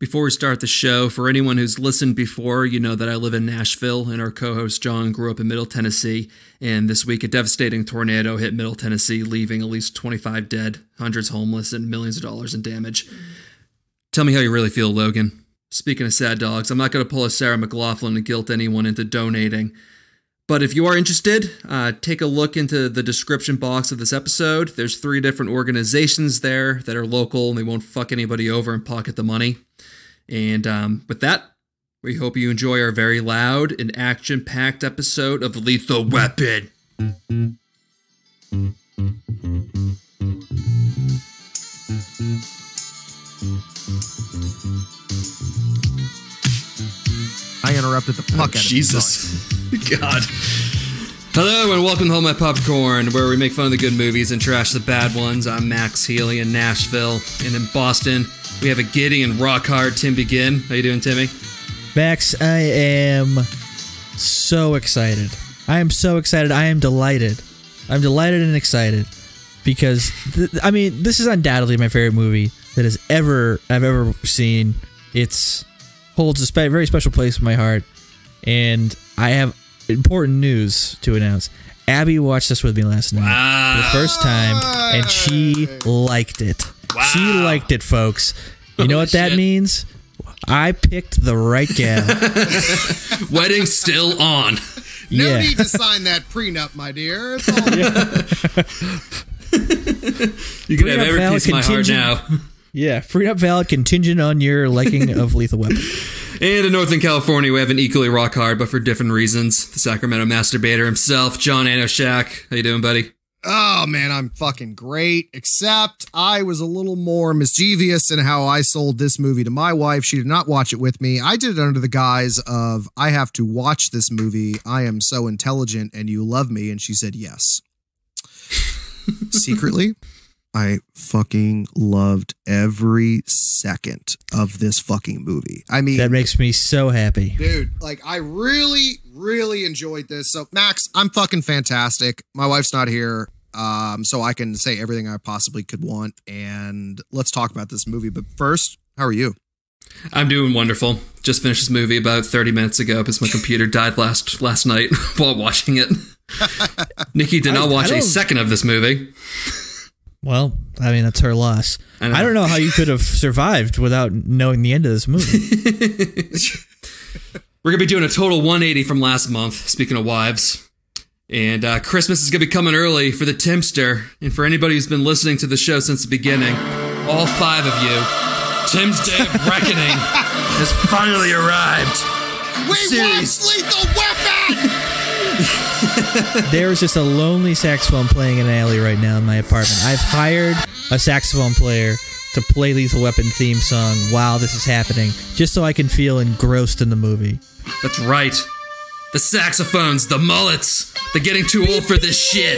Before we start the show, for anyone who's listened before, you know that I live in Nashville, and our co-host John grew up in Middle Tennessee, and this week a devastating tornado hit Middle Tennessee, leaving at least 25 dead, hundreds homeless, and millions of dollars in damage. Tell me how you really feel, Logan. Speaking of sad dogs, I'm not going to pull a Sarah McLachlan and guilt anyone into donating. But if you are interested, take a look into the description box of this episode. There's 3 different organizations there that are local, and they won't fuck anybody over and pocket the money. And with that, we hope you enjoy our very loud and action-packed episode of Lethal Weapon. I interrupted the fuck out of Jesus. God. Hello and welcome to Hold My Popcorn, where we make fun of the good movies and trash the bad ones. I'm Max Healy in Nashville, and in Boston, we have a giddy and rock hard Tim Begin. How you doing, Timmy? Max, I am so excited. I am so excited. I am delighted. I'm delighted and excited because, this is undoubtedly my favorite movie that I've ever seen. It holds a very special place in my heart, and I have important news to announce. Abby watched this with me last night for the first time, and she liked it. Wow. She liked it, folks. You know what that means? I picked the right gal. Wedding still on. No need to sign that prenup, my dear. It's all You can have every piece of my heart now. Yeah, prenup valid contingent on your liking of Lethal Weapon. And in Northern California, we have an equally rock hard, but for different reasons. The Sacramento masturbator himself, John Anoshak. How you doing, buddy? Oh, man, I'm fucking great, except I was a little more mischievous in how I sold this movie to my wife. She did not watch it with me. I did it under the guise of, I have to watch this movie. I am so intelligent and you love me. And she said yes. Secretly, I fucking loved every second of this fucking movie. I mean, that makes me so happy. Dude, like, I really, really enjoyed this. So, Max, I'm fucking fantastic. My wife's not here, so I can say everything I possibly could want. And let's talk about this movie. But first, how are you? I'm doing wonderful. Just finished this movie about 30 minutes ago because my computer died last night while watching it. Nikki did not watch a second of this movie. Well, I mean, that's her loss. I don't know how you could have survived without knowing the end of this movie. We're going to be doing a total 180 from last month, speaking of wives. And Christmas is going to be coming early for the Timster. And for anybody who's been listening to the show since the beginning, all 5 of you, Tim's Day of Reckoning has finally arrived. We watched Lethal Weapon! There is just a lonely saxophone playing in an alley right now in my apartment. I've hired a saxophone player to play Lethal Weapon theme song while this is happening, just so I can feel engrossed in the movie. That's right. The saxophones, the mullets, they're getting too old for this shit.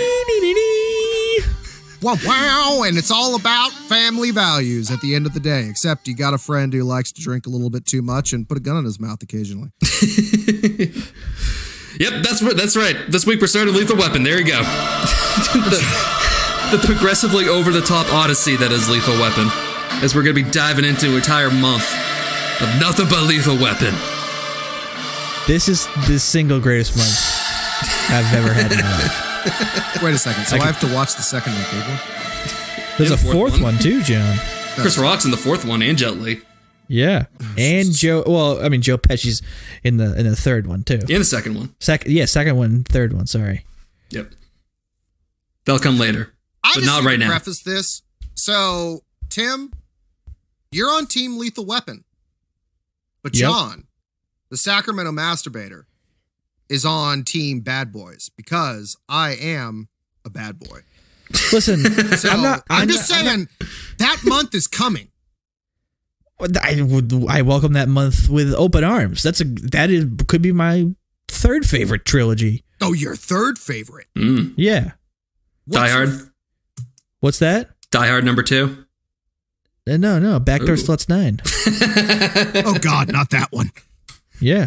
Wow, wow, and it's all about family values at the end of the day, except you got a friend who likes to drink a little bit too much and put a gun in his mouth occasionally. Yep, that's right. This week we're starting Lethal Weapon. There you go. the progressively over-the-top odyssey that is Lethal Weapon, as we're going to be diving into an entire month of nothing but Lethal Weapon. This is the single greatest month I've ever had in my life. Wait a second, so I have to watch the second and third one? There's a fourth one too, John. Chris Rock's in the 4th one, and Jet Li. Yeah, and Joe Pesci's in the third one too. In the second one. Second one, third one. Sorry. Yep. They'll come later, but not right now. Preface this. So, Tim, you're on Team Lethal Weapon, but John, the Sacramento masturbator, is on Team Bad Boys because I am a bad boy. Listen, so I'm just saying that month is coming. I welcome that month with open arms. Could be my 3rd favorite trilogy. Oh, your 3rd favorite? Yeah. Die Hard. What's that? Die Hard number 2. No. Backdoor Sluts 9. Oh God, not that one. Yeah.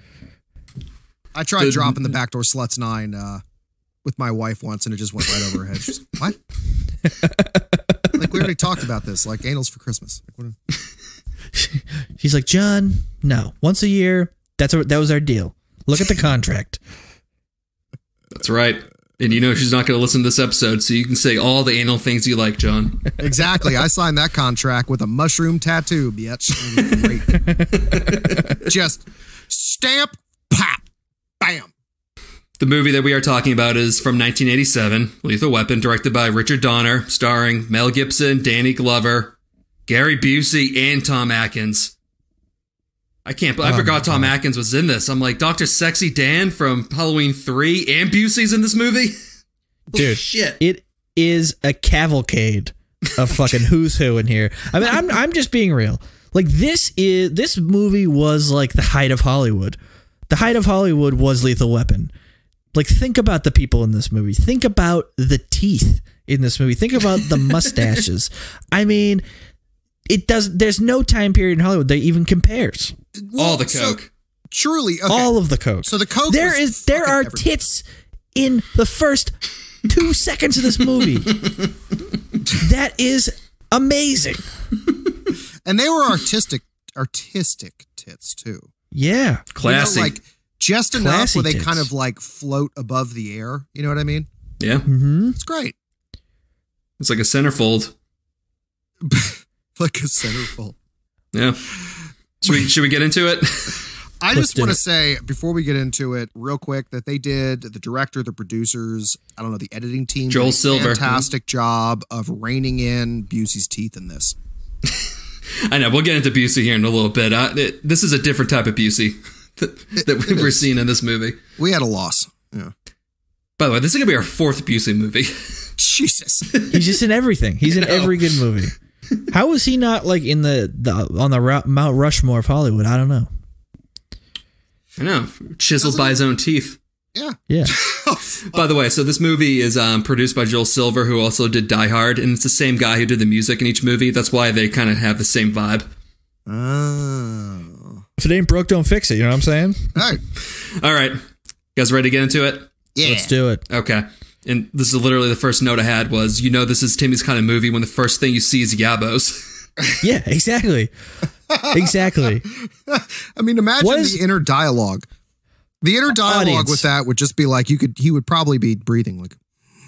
I tried dropping the Backdoor Sluts 9 with my wife once, and it just went right over her head. She's like, what? Like, we already talked about this. Like, anals for Christmas. Like, what She's like, John, no. Once a year, that was our deal. Look at the contract. That's right. And you know she's not going to listen to this episode, so you can say all the anal things you like, John. Exactly. I signed that contract with a mushroom tattoo, bitch. Great. Just stamp, pop, bam. The movie that we are talking about is from 1987, Lethal Weapon, directed by Richard Donner, starring Mel Gibson, Danny Glover, Gary Busey, and Tom Atkins. I forgot Tom Atkins was in this. I'm like, Dr. Sexy Dan from Halloween 3 and Busey's in this movie? Dude, shit. It is a cavalcade of fucking who's who in here. I mean, I'm just being real. Like, this movie was like the height of Hollywood. The height of Hollywood was Lethal Weapon. Like, think about the people in this movie. Think about the teeth in this movie. Think about the mustaches. I mean, there's no time period in Hollywood that even compares. All the coke. So, truly, okay. All of the coke. So the coke. There are tits in the first 2 seconds of this movie. That is amazing. And they were artistic tits too. Yeah, classy. Like just enough Classy where they tits. kind of like float above the air. You know what I mean? Yeah. Mm-hmm. It's great. It's like a centerfold. Like a centerfold. Yeah. Should we get into it? I just want to say, before we get into it, real quick, that they did, the director, the producers, I don't know, the editing team, Joel did a Silver. fantastic job of reining in Busey's teeth in this. I know. We'll get into Busey here in a little bit. This is a different type of Busey that we're seeing in this movie. We had a loss. Yeah. By the way, this is going to be our 4th Busey movie. Jesus. He's just in everything. He's in every good movie. How is he not like in on the Mount Rushmore of Hollywood? I don't know. I know. Chiseled by his own teeth. Yeah. Yeah. By the way, so this movie is produced by Joel Silver, who also did Die Hard, and it's the same guy who did the music in each movie. That's why they kind of have the same vibe. Oh. If it ain't broke, don't fix it. You know what I'm saying? All right. You guys ready to get into it? Yeah. Let's do it. Okay. And this is literally the first note I had was, this is Timmy's kind of movie when the first thing you see is Yabos. Yeah, exactly. Exactly. I mean, imagine the inner dialogue. The inner dialogue Audience. with that would just be like, he would probably be breathing like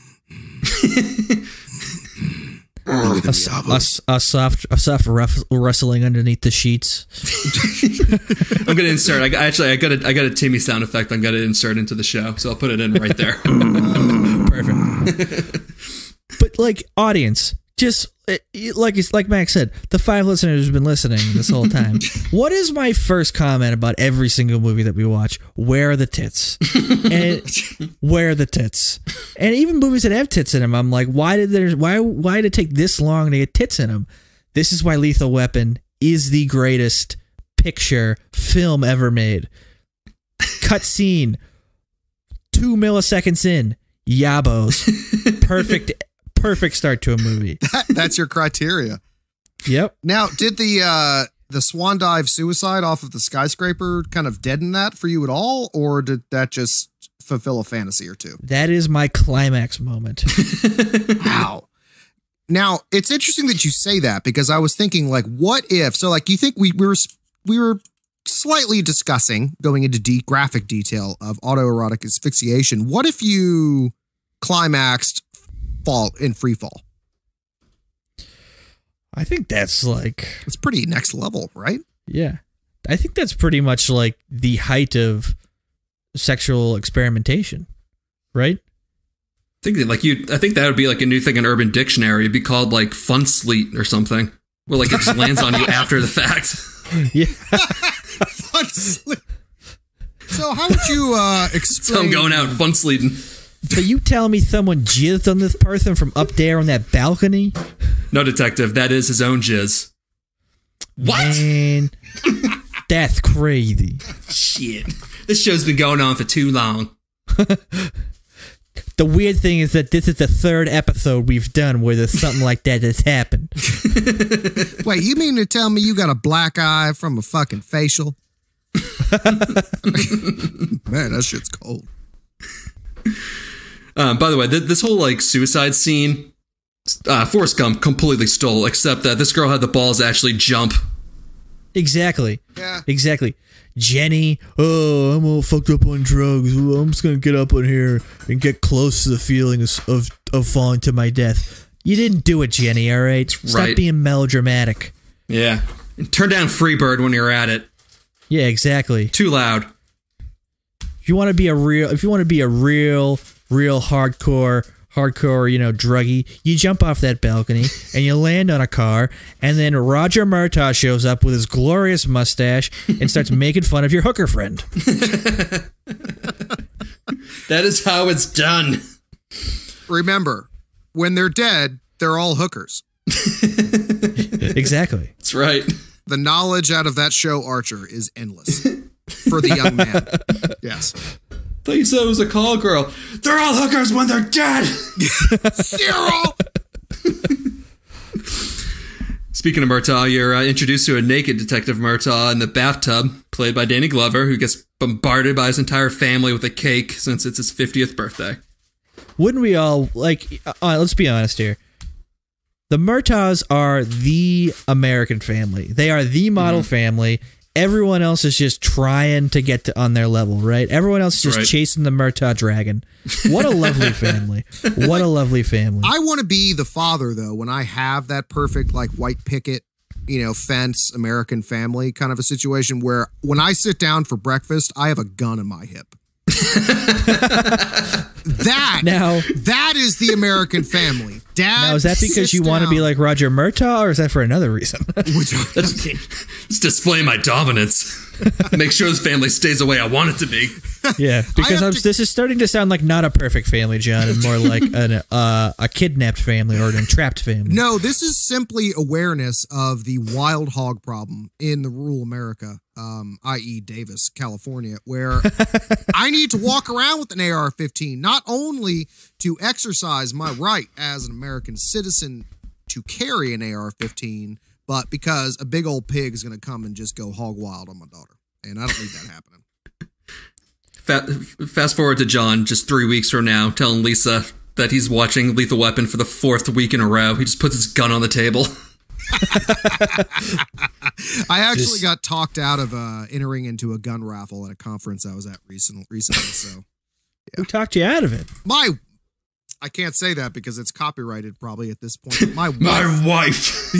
a soft rustling underneath the sheets. I'm gonna insert. I got a Timmy sound effect. I'm gonna insert into the show, so I'll put it in right there. Perfect. But like, audience, just like Max said, the 5 listeners who've been listening this whole time. What is my first comment about every single movie that we watch? Where are the tits? Where are the tits? And even movies that have tits in them, I'm like, why did it take this long to get tits in them? This is why Lethal Weapon is the greatest picture film ever made. Cut scene, 2 milliseconds in, Yabos. Perfect start to a movie. That's your criteria. Yep. Now, did the swan dive suicide off of the skyscraper kind of deaden that for you at all, or did that just fulfill a fantasy or two? That is my climax moment. Wow. Now, it's interesting that you say that, because I was thinking, like, what if? So, like, you think we were slightly discussing going into graphic detail of autoerotic asphyxiation. What if you climaxed fall in free fall? I think that's like, it's pretty next level, right? Yeah. I think that's pretty much like the height of sexual experimentation, right? I think that would be like a new thing in Urban Dictionary. It'd be called like fun sleet or something, where like it just lands on you after the fact. Yeah. Fun sleet. So how would you explain? So I'm going out fun sleeting. So you telling me someone jizzed on this person from up there on that balcony? No, detective, that is his own jizz. What? Man, that's crazy. Shit. This show's been going on for too long. The weird thing is that this is the 3rd episode we've done where there's something like that that's happened. Wait, you mean to tell me you got a black eye from a fucking facial? Man, that shit's cold. By the way, this whole like suicide scene, Forrest Gump completely stole, except that this girl had the balls to actually jump Exactly. Yeah. Exactly. Jenny, oh, I'm all fucked up on drugs. Well, I'm just going to get up on here and get close to the feeling of falling to my death. You didn't do it, Jenny, all right? Stop being melodramatic. Yeah. And turn down Freebird when you're at it. Yeah, exactly. Too loud. If you want to be a real hardcore, druggie, you jump off that balcony and you land on a car, and then Roger Murtaugh shows up with his glorious mustache and starts making fun of your hooker friend. That is how it's done. Remember, when they're dead, they're all hookers. Exactly. That's right. The knowledge out of that show, Archer, is endless for the young man. Yes. I thought you said it was a call girl. They're all hookers when they're dead. Zero. Speaking of Murtaugh, you're introduced to a naked Detective Murtaugh in the bathtub, played by Danny Glover, who gets bombarded by his entire family with a cake since it's his 50th birthday. Wouldn't we all, let's be honest here. The Murtaughs are the American family. They are the model family. Everyone else is just trying to get on their level, right? Everyone else is just chasing the Murtaugh dragon. What a lovely family. What a lovely family. I want to be the father, though, when I have that perfect, white picket, fence, American family kind of a situation where when I sit down for breakfast, I have a gun in my hip. That is the American family. Dad. Now, is that because you want to be like Roger Murtaugh, or is that for another reason? It's display my dominance. Make sure this family stays the way I want it to be. Yeah, because this is starting to sound like not a perfect family, John, and more like a kidnapped family or an entrapped family. No, this is simply awareness of the wild hog problem in the rural America, i.e. Davis, California, where I need to walk around with an AR-15, not only to exercise my right as an American citizen to carry an AR-15, but because a big old pig is going to come and just go hog wild on my daughter. And I don't need that happening. Fast forward to John just 3 weeks from now, telling Lisa that he's watching Lethal Weapon for the 4th week in a row. He just puts his gun on the table. I actually got talked out of entering into a gun raffle at a conference I was at recently. So, yeah. Who talked you out of it? I can't say that because it's copyrighted probably at this point. My wife. My wife.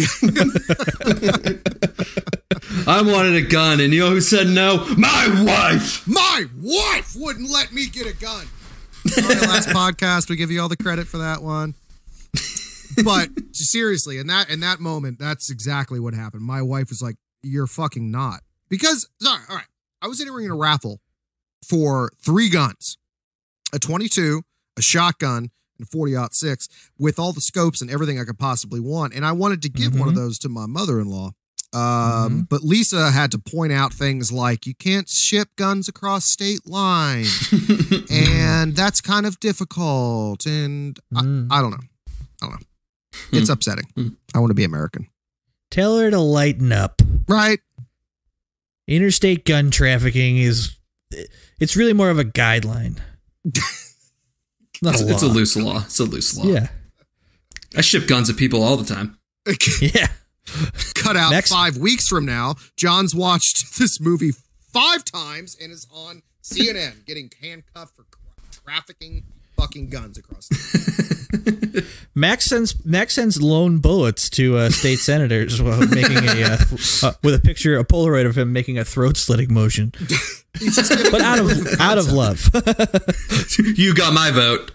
I wanted a gun, and you know who said no? My wife. My wife wouldn't let me get a gun. Sorry, last podcast, we give you all the credit for that one. But seriously, in that moment, that's exactly what happened. My wife was like, "You're fucking not." Because, sorry, all right, I was entering in a raffle for 3 guns, a 22, a shotgun, and a 40-06 with all the scopes and everything I could possibly want. And I wanted to give one of those to my mother-in-law. But Lisa had to point out things like you can't ship guns across state lines. And that's kind of difficult. And I don't know. It's upsetting. I want to be American. Tell her to lighten up. Right. Interstate gun trafficking it's really more of a guideline. It's a loose law. It's a loose law. Yeah. I ship guns at people all the time. Yeah. Cut out 5 weeks from now. John's watched this movie 5 times and is on CNN getting handcuffed for trafficking fucking guns across the Max sends lone bullets to state senators while making with a picture, a Polaroid of him making a throat slitting motion. But out of love. You got my vote.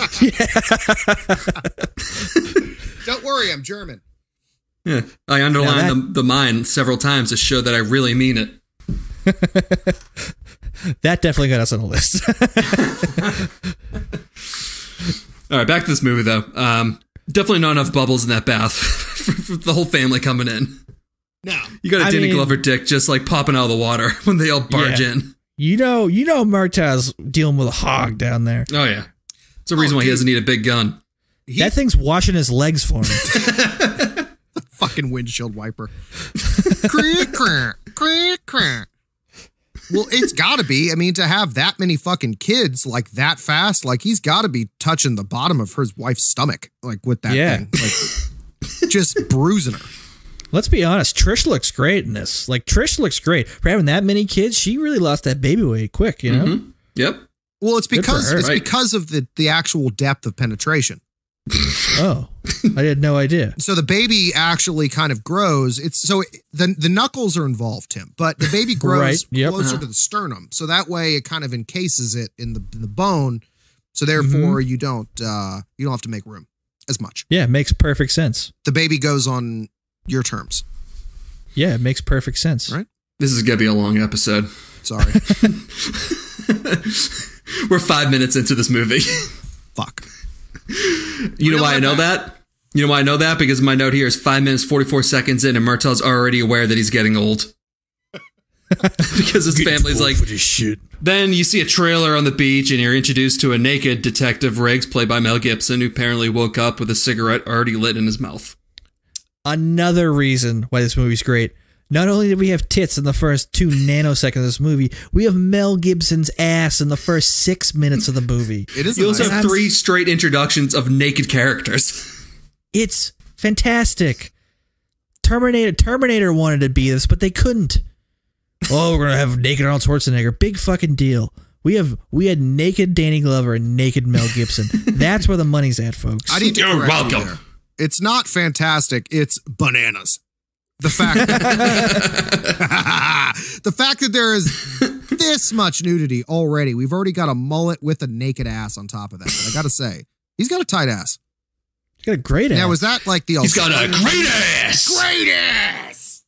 Don't worry, I'm German. Yeah, I underlined the mine several times to show that I really mean it. That definitely got us on the list. All right, back to this movie, though. Definitely not enough bubbles in that bath for the whole family coming in. No. You got a Danny Glover dick just like popping out of the water when they all barge in. You know Murtaugh's dealing with a hog down there. Oh, yeah. It's the reason why he doesn't need a big gun. That thing's washing his legs for him. Fucking windshield wiper. Creak, crack, creak, crack. Well, it's got to be. I mean, to have that many fucking kids like that fast, like he's got to be touching the bottom of his wife's stomach, like with that thing, like just bruising her. Let's be honest. Trish looks great in this. Like, Trish looks great. For having that many kids, she really lost that baby weight quick, you know? Mm-hmm. Yep. Well, it's because her, because of the actual depth of penetration. Oh, I had no idea. So the baby actually kind of grows. The knuckles are involved, Tim, but the baby grows closer to the sternum. So that way it kind of encases it in the bone. So therefore you don't have to make room as much. Yeah, it makes perfect sense. The baby goes on your terms. Yeah, it makes perfect sense. Right? This is going to be a long episode. Sorry. We're 5 minutes into this movie. Fuck. You know why I know that? You know why I know that? Because my note here is 5 minutes, 44 seconds in, and Murtaugh's already aware that he's getting old. Because his family's like, shit. Then you see a trailer on the beach, and you're introduced to a naked Detective Riggs, played by Mel Gibson, who apparently woke up with a cigarette already lit in his mouth. Another reason why this movie's great. Not only did we have tits in the first 2 nanoseconds of this movie, we have Mel Gibson's ass in the first 6 minutes of the movie. It is. You also have 3 straight introductions of naked characters. It's fantastic. Terminator wanted to be this, but they couldn't. Oh, we're gonna have naked Arnold Schwarzenegger. Big fucking deal. We had naked Danny Glover and naked Mel Gibson. That's where the money's at, folks. I need to You're correct you welcome. there. It's not fantastic. It's bananas. The fact that there is this much nudity already. We've already got a mullet with a naked ass on top of that. But I got to say, he's got a tight ass. He's got a great ass. Now, was that like the... He's got a great ass! Great ass!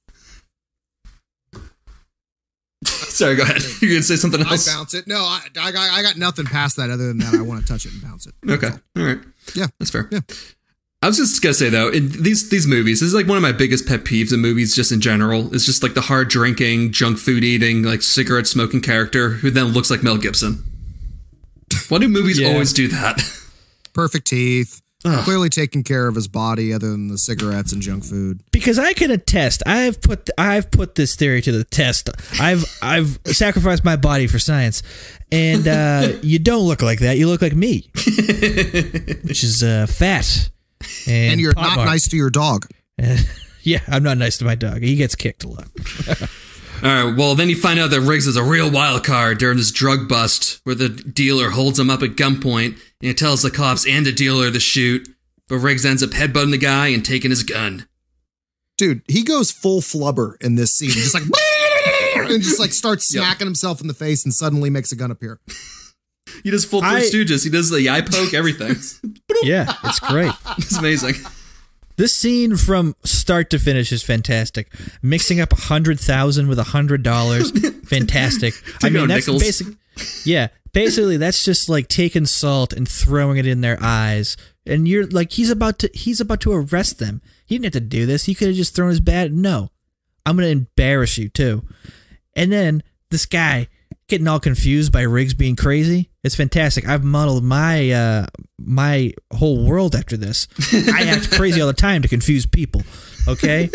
Sorry, go ahead. You're going to say something else? I bounce it. No, I got nothing past that other than that I want to touch it and bounce it. Okay. All right. Yeah. That's fair. Yeah. I was just going to say, though, in these movies, this is like one of my biggest pet peeves in movies just in general. It's just like the hard drinking, junk food eating, like cigarette smoking character who then looks like Mel Gibson. Why do movies always do that? Perfect teeth. Clearly taking care of his body other than the cigarettes and junk food. Because I can attest, I've put this theory to the test. I've sacrificed my body for science, and you don't look like that. You look like me, which is fat. And you're not nice to your dog. Yeah, I'm not nice to my dog. He gets kicked a lot. All right, well, then you find out that Riggs is a real wild card during this drug bust where the dealer holds him up at gunpoint and he tells the cops and the dealer to shoot, but Riggs ends up headbutting the guy and taking his gun. Dude, he goes full flubber in this scene. Just like, and just like starts smacking himself in the face and suddenly makes a gun appear. He does full Three Stooges. He does the eye poke, everything. Yeah, it's great. It's amazing. This scene from start to finish is fantastic. Mixing up 100,000 with $100, fantastic. I mean, that's basic. Yeah, basically, that's just like taking salt and throwing it in their eyes, and you're like, he's about to arrest them. He didn't have to do this. He could have just thrown his bat. No, I'm gonna embarrass you too. And then this guy getting all confused by Riggs being crazy. It's fantastic. I've modeled my my whole world after this. I act crazy all the time to confuse people. Okay.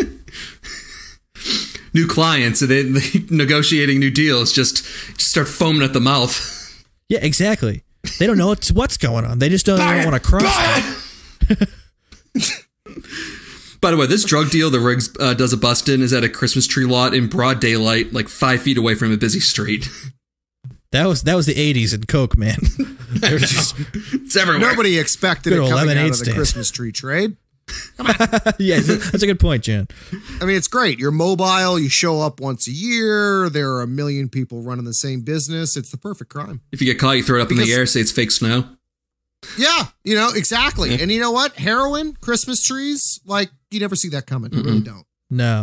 New clients, they negotiating new deals. Just start foaming at the mouth. Yeah, exactly. They don't know what's going on. They just don't want to cross. By the way, this drug deal that Riggs does a bust in is at a Christmas tree lot in broad daylight, like 5 feet away from a busy street. That was the 80s in Coke, man. It's everywhere. Nobody expected it coming out of the Christmas tree trade. Come on. Yeah, that's a good point, Jan. I mean, it's great. You're mobile. You show up once a year. There are a million people running the same business. It's the perfect crime. If you get caught, you throw it up in the air, say it's fake snow. Yeah, exactly. Yeah. And you know what? Heroin, Christmas trees, like, you never see that coming. You really don't. No.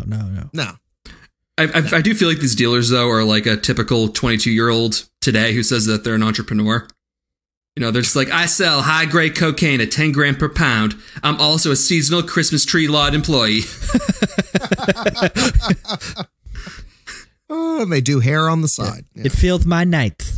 I do feel like these dealers, though, are like a typical 22-year-old today who says that they're an entrepreneur. They're just like, I sell high-grade cocaine at 10 grand per pound. I'm also a seasonal Christmas tree lot employee. Oh, and they do hair on the side. Yeah. It filled my nights.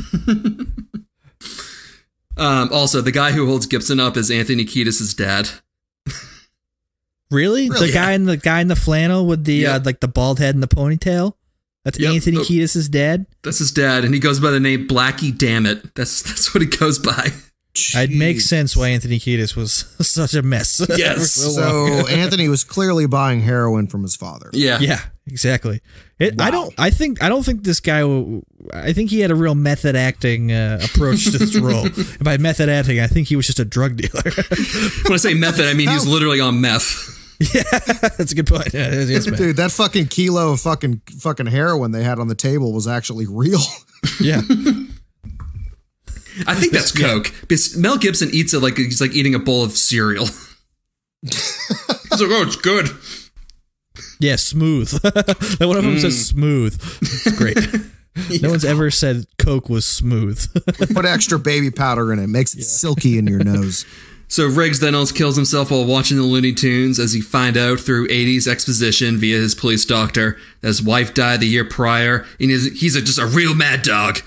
Also, the guy who holds Gibson up is Anthony Kiedis' dad. Really? The guy in the flannel with the like the bald head and the ponytail? That's Anthony Kiedis' dad? That's his dad, and he goes by the name Blackie Dammit. That's what he goes by. I'd make sense why Anthony Kiedis was such a mess. Yes. So Anthony was clearly buying heroin from his father. Yeah. Yeah, exactly. Wow. I don't think this guy. I think he had a real method acting approach to this role. And by method acting, I think he was just a drug dealer. When I say method, I mean he's literally on meth. Yeah, that's a good point. Yeah, yes, dude, that fucking kilo of fucking heroin they had on the table was actually real. Yeah. I think that's Coke. Because Mel Gibson eats it like he's like eating a bowl of cereal. He's like, oh, it's good. Yeah, smooth. One of them says smooth. It's great. No one's ever said Coke was smooth. Put extra baby powder in it. Makes it silky in your nose. So Riggs then almost kills himself while watching the Looney Tunes as he find out through 80s exposition via his police doctor that his wife died the year prior and he's just a real mad dog.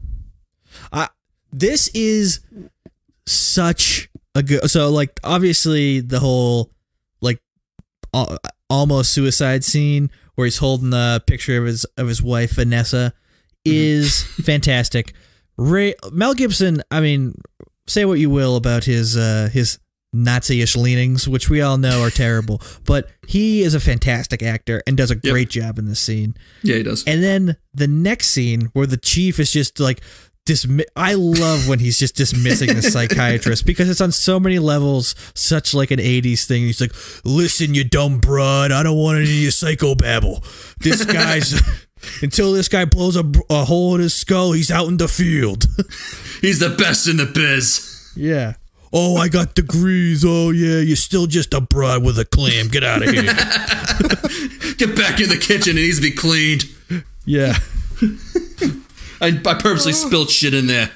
This is such a good... So, like, obviously the whole, like, almost suicide scene where he's holding the picture of his wife, Vanessa, is fantastic. Mel Gibson, I mean... Say what you will about his Nazi-ish leanings, which we all know are terrible, but he is a fantastic actor and does a great job in this scene. Yeah, he does. And then the next scene where the chief is just like, I love when he's just dismissing the psychiatrist because it's on so many levels such like an 80s thing. He's like, listen, you dumb broad, I don't want any of your psychobabble. This guy's... Until this guy blows a hole in his skull, he's out in the field. He's the best in the biz. Yeah. Oh, I got degrees. Oh, yeah, you're still just a broad with a clam. Get out of here. Get back in the kitchen. It needs to be cleaned. Yeah. I purposely spilled shit in there.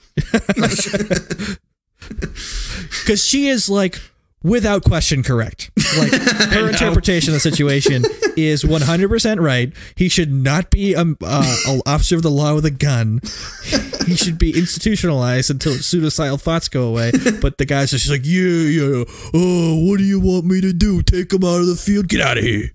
Because she is, like, without question correct. Like, her interpretation of the situation is 100% right. He should not be an officer of the law with a gun. He should be institutionalized until suicidal thoughts go away. But the guy's just like, yeah. Oh, what do you want me to do? Take him out of the field? Get out of here.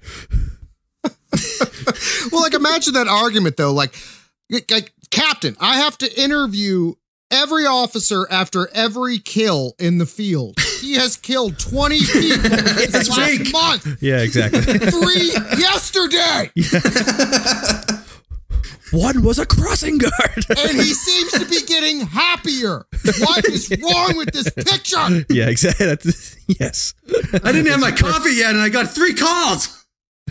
Well, like, imagine that argument, though. Like, Captain, I have to interview every officer after every kill in the field. He has killed 20 people this last month. Yeah, exactly. 3 yesterday. Yeah. One was a crossing guard. And he seems to be getting happier. What is wrong with this picture? Yeah, exactly. Yes. I didn't have my coffee yet and I got 3 calls.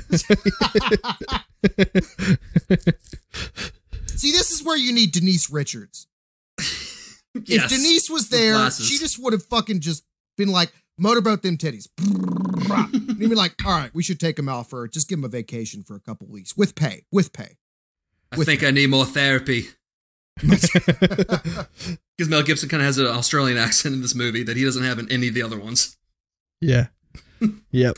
See, this is where you need Denise Richards. Yes, if Denise was there, she just would have fucking just been like, motorboat them titties. And he'd be like, all right, we should take him out for, just give him a vacation for a couple weeks. With pay. I think I need more therapy. Because Mel Gibson kind of has an Australian accent in this movie that he doesn't have in any of the other ones. Yeah. Yep.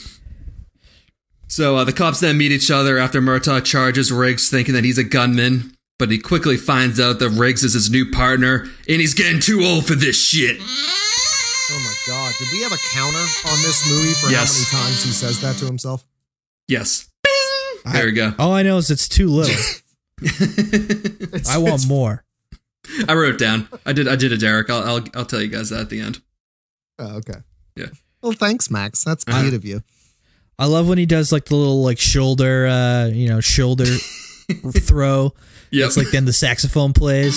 So the cops then meet each other after Murtaugh charges Riggs thinking that he's a gunman. But he quickly finds out that Riggs is his new partner, and he's getting too old for this shit. Oh my God. Did we have a counter on this movie for how many times he says that to himself? Yes. Bing! There we go. All I know is it's too little. I want more. I wrote it down. I did a Derek. I'll tell you guys that at the end. Oh, okay. Yeah. Well, thanks, Max. That's cute of you. I love when he does like the little like shoulder throw. Yeah, it's like then the saxophone plays.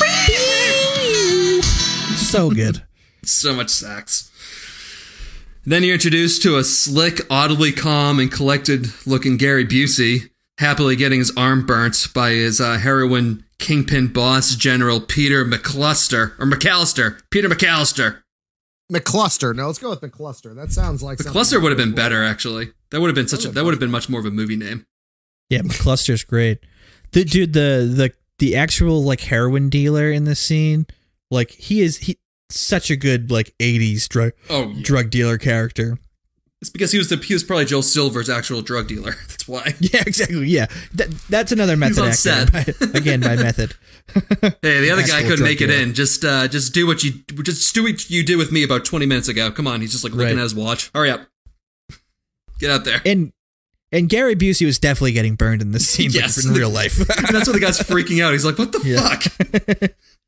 So good. So much sax. Then you're introduced to a slick, audibly calm, and collected-looking Gary Busey, happily getting his arm burnt by his heroin kingpin boss, General Peter McCluster. Peter McAllister. McCluster. No, let's go with McCluster. That sounds like McCluster would have been better, actually. That would have been much more of a movie name. Yeah, McCluster's great. The actual like heroin dealer in this scene, like he such a good like 80s drug dealer character. It's because he was probably Joel Silver's actual drug dealer. That's why. Yeah, exactly. Yeah, that's another method actor. Again, by method. Hey, the other guy couldn't make it in. Just do what you did with me about 20 minutes ago. Come on, he's just like looking at his watch. Hurry up, get out there. And Gary Busey was definitely getting burned in this scene, yes, in real life. That's why the guy's freaking out. He's like, "What the fuck?"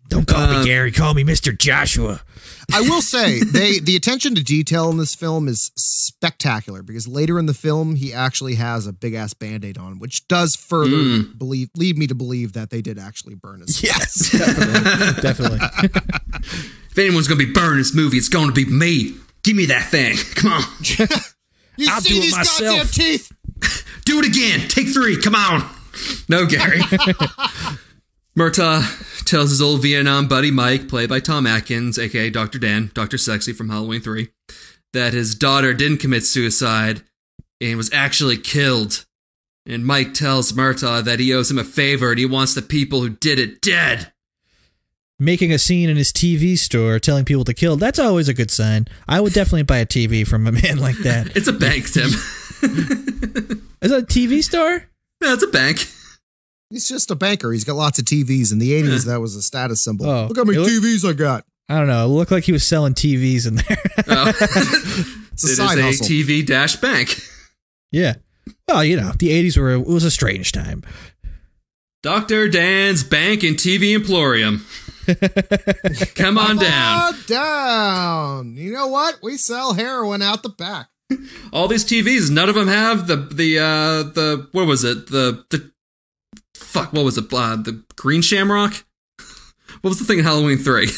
Don't call me Gary, call me Mr. Joshua. I will say the attention to detail in this film is spectacular because later in the film he actually has a big ass Band-Aid on, which does further lead me to believe that they did actually burn his. Yes, definitely. If anyone's gonna be burning this movie, it's going to be me. Give me that thing. Come on. I'll see do it these myself. goddamn teeth? Do it again. Take 3. Come on. No, Gary. Murtaugh tells his old Vietnam buddy Mike, played by Tom Atkins, aka Dr. Dan, Dr. Sexy from Halloween 3, that his daughter didn't commit suicide and was actually killed. And Mike tells Murtaugh that he owes him a favor and he wants the people who did it dead. Making a scene in his TV store, telling people to kill, that's always a good sign. I would definitely buy a TV from a man like that. It's a bank, Tim. Is that a TV store? Yeah, it's a bank. He's just a banker. He's got lots of TVs. In the 80s, that was a status symbol. Oh, look how many TVs I got. I don't know. It looked like he was selling TVs in there. It's a side hustle. It is a TV-bank. Yeah. Well, you know, the 80s it was a strange time. Dr. Dan's Bank and TV Emporium. Come on down. Come on down. You know what? We sell heroin out the back. All these TVs, none of them have the what was it? The fuck, what was it? The green shamrock? What was the thing in Halloween 3?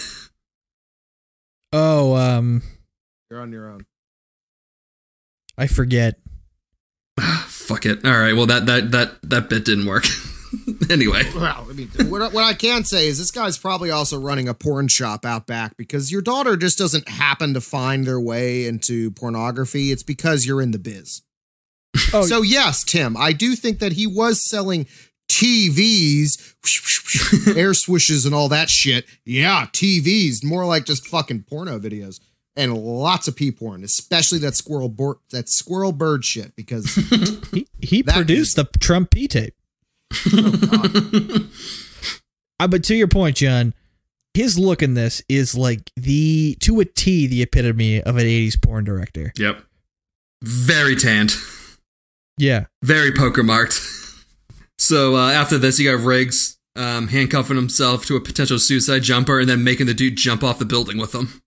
Oh, You're on your own. I forget. Fuck it. All right. Well, that bit didn't work. Anyway. Well, I mean, what I can say is this guy's probably also running a porn shop out back because your daughter just doesn't happen to find their way into pornography. It's because you're in the biz. Oh. So yes, Tim, I do think that he was selling TVs, air swishes and all that shit. Yeah, TVs, more like just fucking porno videos. And lots of pee porn, especially that squirrel bird shit, because he produced the Trump pee tape. Oh, God. But to your point, John, his look in this is like to a T, the epitome of an 80s porn director. Yep. Very tanned. Yeah. Very poker marked. So after this, you got Riggs handcuffing himself to a potential suicide jumper and then making the dude jump off the building with him.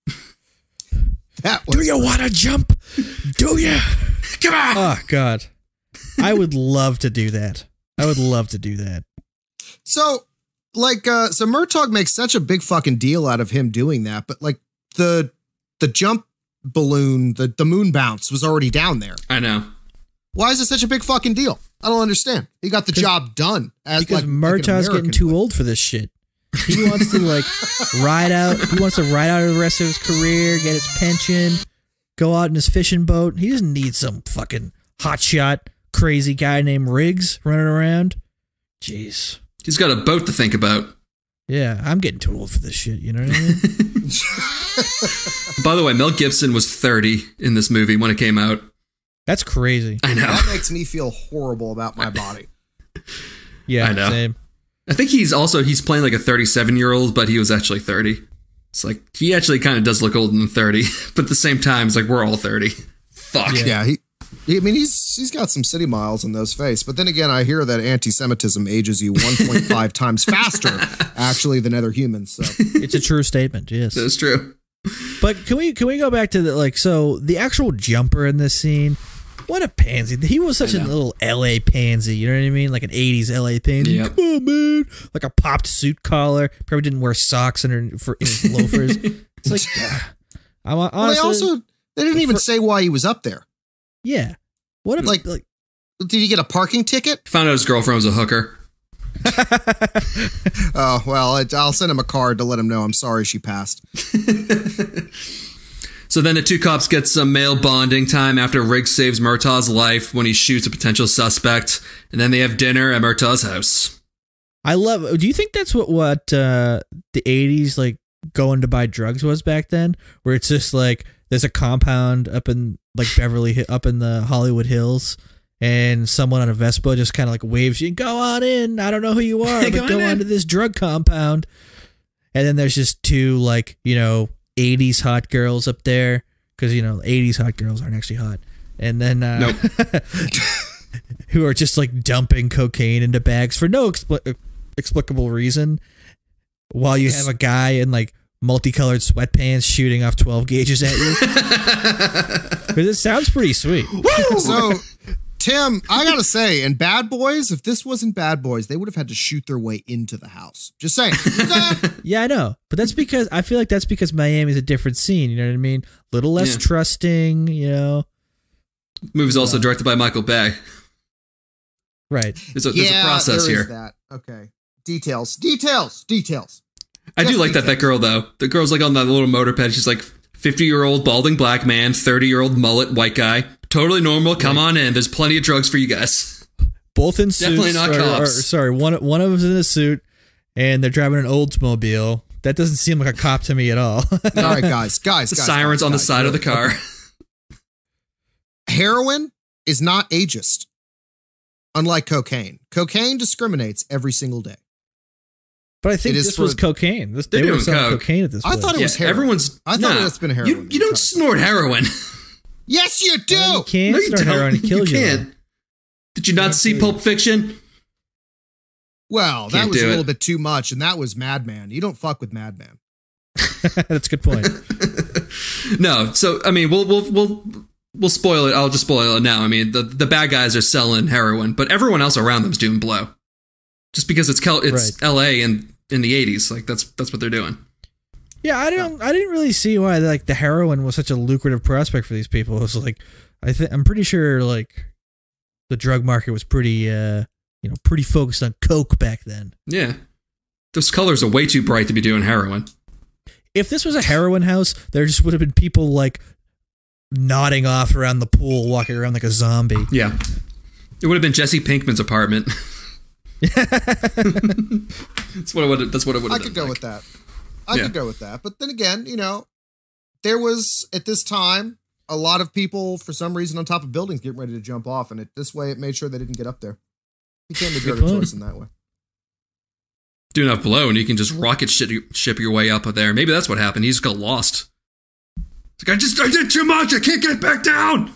Do you want to jump? Do you? Come on! Oh, God. I would love to do that. I would love to do that. So, so Murtaugh makes such a big fucking deal out of him doing that, but like the jump balloon, the moon bounce was already down there. I know. Why is it such a big fucking deal? I don't understand. He got the job done. Because Murtaugh's getting too old for this shit. He wants to ride out. He wants to ride out the rest of his career, get his pension, go out in his fishing boat. He doesn't need some fucking hotshot crazy guy named Riggs running around. Jeez. He's got a boat to think about. Yeah, I'm getting too old for this shit. You know what I mean? By the way, Mel Gibson was 30 in this movie when it came out. That's crazy. I know. That makes me feel horrible about my body. Yeah, I know. Same. I think he's playing like a 37-year-old, but he was actually 30. It's like, he actually kind of does look older than 30, but at the same time, it's like, we're all 30. Fuck. Yeah, he's got some city miles in those face. But then again, I hear that anti-Semitism ages you 1.5 times faster, actually, than other humans. So it's a true statement, yes. That's true. But can we go back to the actual jumper in this scene? What a pansy. He was such a little LA pansy, you know what I mean? Like an 80s LA pansy. Yep. Come on, man. Like a popped suit collar. Probably didn't wear socks in his loafers. It's like, honestly, they didn't even say why he was up there. Yeah. What a, like did he get a parking ticket? Found out his girlfriend was a hooker. Oh, well, I'll send him a card to let him know I'm sorry she passed. So then the two cops get some male bonding time after Riggs saves Murtaugh's life when he shoots a potential suspect. And then they have dinner at Murtaugh's house. Do you think that's what the 80s, like, going to buy drugs was back then? Where it's just like, there's a compound up in, like, up in the Hollywood Hills. And someone on a Vespa just kind of like waves you, go on in. I don't know who you are, but go on to this drug compound. And then there's just two, like, 80s hot girls up there. Because, 80s hot girls aren't actually hot. And then, nope. who are just like dumping cocaine into bags for no explicable reason. while you have a guy in like multicolored sweatpants shooting off 12 gauges at you. Because it sounds pretty sweet. So, Tim, I gotta say, in Bad Boys, if this wasn't Bad Boys, they would have had to shoot their way into the house. Just saying. Yeah, I know. But that's because, I feel like that's because Miami's a different scene, you know what I mean? A little less trusting, you know? Movie's also directed by Michael Bay. Right. There's a process here. That. Okay. Details. I do like that girl, though. The girl's like on that little motorpad. She's like 50-year-old balding black man, 30-year-old mullet white guy. Totally normal. Come on in. There's plenty of drugs for you guys. Both in suits. Definitely not cops. Sorry, one of them is in a suit, and they're driving an Oldsmobile. That doesn't seem like a cop to me at all. All right, guys. Sirens on the side of the car. Heroin is not ageist. Unlike cocaine. Cocaine discriminates every single day. But I think this was cocaine. They were selling cocaine at this point. I thought it was heroin. I thought it's been heroin. You don't snort heroin. Yes, you do. You can't snort heroin. It kills you. Can't. Did you not see Pulp Fiction? Well, that was a little bit too much, and that was Madman. You don't fuck with Madman. That's a good point. No, so I mean, we'll spoil it. I'll just spoil it now. I mean, the bad guys are selling heroin, but everyone else around them's doing blow. Just because it's L.A. and in the 80s, like that's what they're doing. Yeah, I didn't really see why like the heroin was such a lucrative prospect for these people. It was like I'm pretty sure like the drug market was pretty pretty focused on coke back then. Yeah. Those colors are way too bright to be doing heroin. If this was a heroin house, there just would have been people like nodding off around the pool, walking around like a zombie. Yeah. It would have been Jesse Pinkman's apartment. That's what it would have been. I could go with that. I could go with that. But then again, there was at this time a lot of people for some reason on top of buildings getting ready to jump off, and this way it made sure they didn't get up there. Became the better choice in that way. Do enough blow and you can just rocket ship your way up there. Maybe that's what happened. He just got lost. It's like, I did too much. I can't get back down.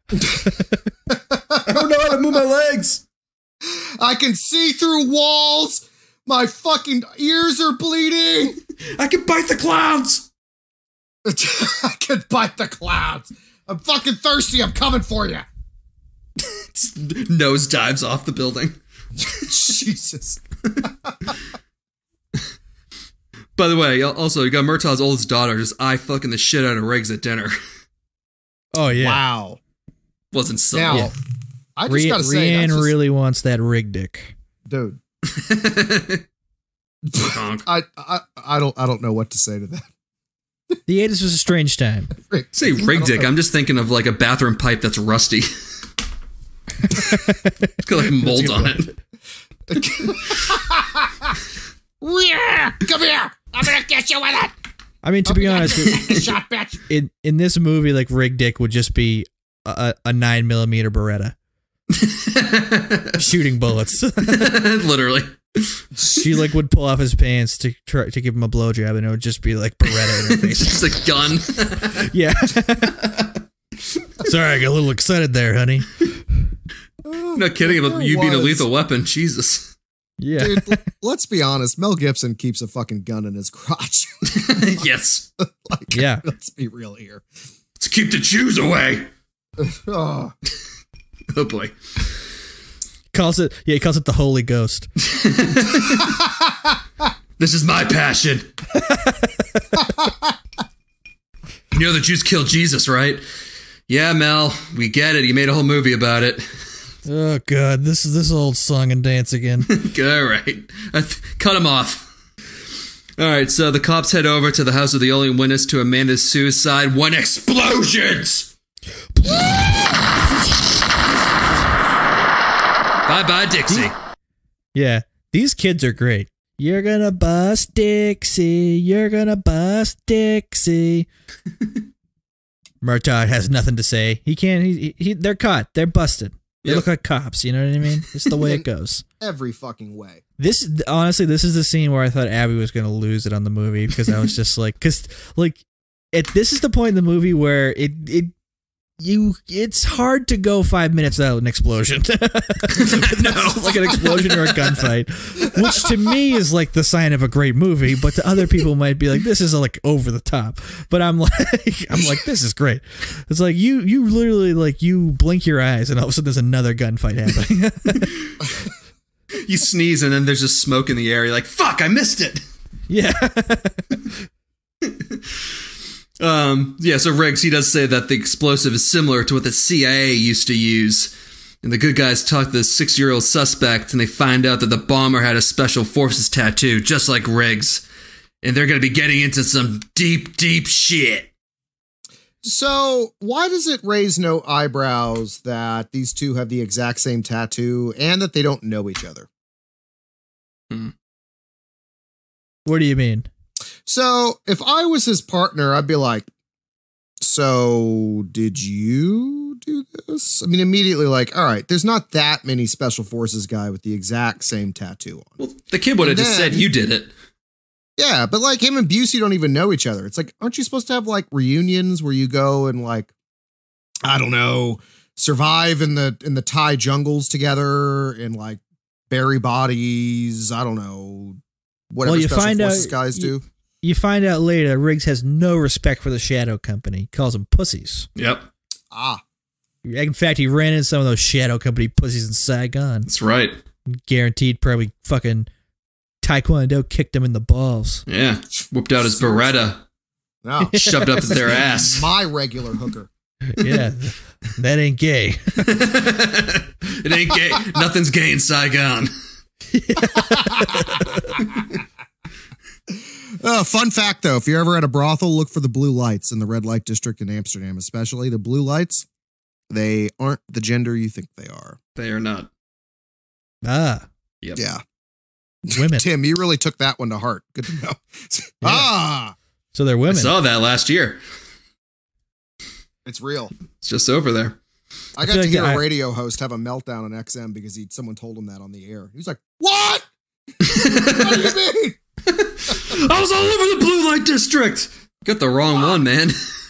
I don't know how to move my legs. I can see through walls. My fucking ears are bleeding. I can bite the clouds. I can bite the clouds. I'm fucking thirsty. I'm coming for you. Nose dives off the building. Jesus. By the way, also, you got Murtaugh's oldest daughter just eye-fucking the shit out of Riggs at dinner. Oh, yeah. Wow. Wasn't so. Now, I just gotta say, Rianne really wants that rig dick. Dude. I don't know what to say to that. The 80s was a strange time. Say rig dick, I'm just thinking of like a bathroom pipe that's rusty. It's got like mold on it. Come here! I'm gonna get you with it! I mean, to be honest, shot, bitch. in this movie, like rig dick would just be a 9mm Beretta. Shooting bullets. Literally. She like would pull off his pants to try to give him a blowjob, and it would just be like Beretta in her face. Just a gun. Yeah. Sorry, I got a little excited there, honey. Not kidding about you being a lethal weapon. Jesus. Yeah. Dude, let's be honest. Mel Gibson keeps a fucking gun in his crotch. Yes. Yeah. Let's be real here. Let's keep the Jews away. Oh boy. He calls it the Holy Ghost. This is my passion. You know the Jews killed Jesus, right? Yeah, Mel, we get it. You made a whole movie about it. Oh God, this is this old song and dance again. All right, cut him off. All right, so the cops head over to the house of the only witness to Amanda's suicide when explosions. Bye-bye, Dixie. Yeah, these kids are great. You're gonna bust Dixie. You're gonna bust Dixie. Murtaugh has nothing to say. He can't. They're caught. They're busted. They look like cops. You know what I mean? It's the way it goes. Every fucking way. This is the scene where I thought Abby was gonna lose it on the movie because I was just like, this is the point in the movie where it's hard to go 5 minutes without an explosion. Like an explosion or a gunfight, which to me is like the sign of a great movie, but to other people might be like, this is like over the top. But I'm like, this is great. It's like you literally like you blink your eyes and all of a sudden there's another gunfight happening. You sneeze and then there's just smoke in the air. You're like, fuck, I missed it. Yeah. So Riggs, he does say that the explosive is similar to what the CIA used to use. And the good guys talk to the 6-year-old suspect, and they find out that the bomber had a Special Forces tattoo, just like Riggs. And they're going to be getting into some deep, deep shit. So why does it raise no eyebrows that these two have the exact same tattoo and that they don't know each other? What do you mean? So if I was his partner, I'd be like, so did you do this? I mean, immediately like, all right, there's not that many Special Forces guy with the exact same tattoo on. Well, the kid would have just said you did it. Yeah, but like him and Busey don't even know each other. It's like, aren't you supposed to have like reunions where you go and like, I don't know, survive in the Thai jungles together and like bury bodies? I don't know, whatever Special Forces guys do. You find out later that Riggs has no respect for the Shadow Company. He calls them pussies. Yep. In fact, he ran into some of those Shadow Company pussies in Saigon. That's right. Guaranteed probably fucking Taekwondo kicked him in the balls. Yeah. Whipped out his Beretta. No. Shoved up their ass. My regular hooker. Yeah. That ain't gay. It ain't gay. Nothing's gay in Saigon. Fun fact, though, if you're ever at a brothel, look for the blue lights in the red light district in Amsterdam, especially. The blue lights, they aren't the gender you think they are. They are not. Ah. Yep. Yeah. Women. Tim, you really took that one to heart. Good to know. Ah. So they're women. I saw that last year. It's real. It's just over there. I got to hear a radio host have a meltdown on XM because someone told him that on the air. He was like, what? What do you mean? I was all over the blue light district. Got the wrong one, man.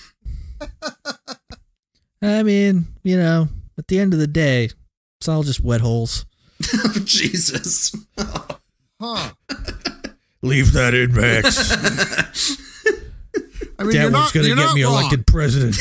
I mean, you know, at the end of the day, it's all just wet holes. Oh, Jesus. Huh. Leave that in, Max. I mean, that one's going to get me elected president.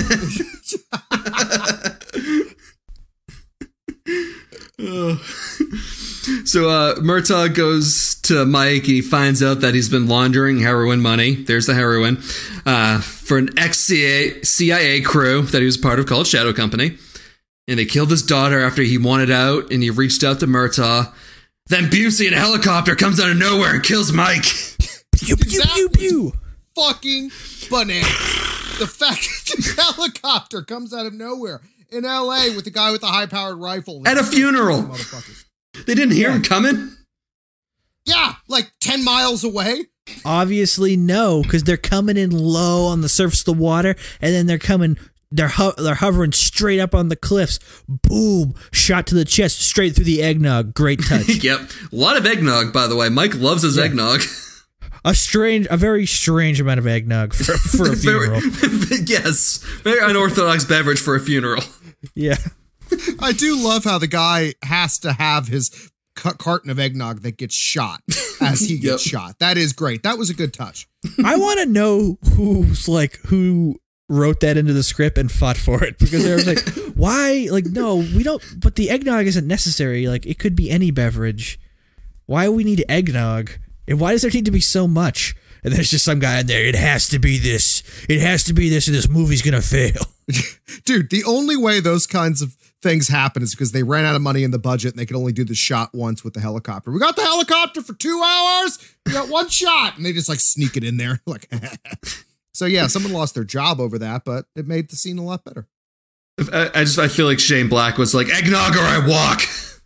So Murtaugh goes to Mike and he finds out that he's been laundering heroin money. There's the heroin for an ex-CIA crew that he was part of called Shadow Company. And they killed his daughter after he wanted out and he reached out to Murtaugh. Then Busey in a helicopter comes out of nowhere and kills Mike. Pew, pew, pew, pew. Fucking bananas. The fact that the helicopter comes out of nowhere in LA with the guy with the high-powered rifle. At a funeral. They didn't hear him coming? Yeah, like 10 miles away. Obviously, no, because they're coming in low on the surface of the water, and then they're hovering straight up on the cliffs. Boom, shot to the chest, straight through the eggnog. Great touch. Yep, a lot of eggnog, by the way. Mike loves his eggnog. A very strange amount of eggnog for a funeral. Yes, very unorthodox beverage for a funeral. Yeah. I do love how the guy has to have his carton of eggnog that gets shot as he gets shot. That is great. That was a good touch. I want to know who wrote that into the script and fought for it, because they were like, why? Like, no, we don't, but the eggnog isn't necessary. Like, it could be any beverage. Why do we need eggnog? And why does there need to be so much? And there's just some guy in there. It has to be this. It has to be this, and this movie's going to fail. Dude, the only way those kinds of things happen is because they ran out of money in the budget and they could only do the shot once with the helicopter. We got the helicopter for 2 hours. We got one shot. And they just like sneak it in there. Like, so yeah, someone lost their job over that, but it made the scene a lot better. I feel like Shane Black was like, eggnog or I walk.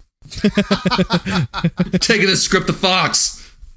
Taking the script to Fox.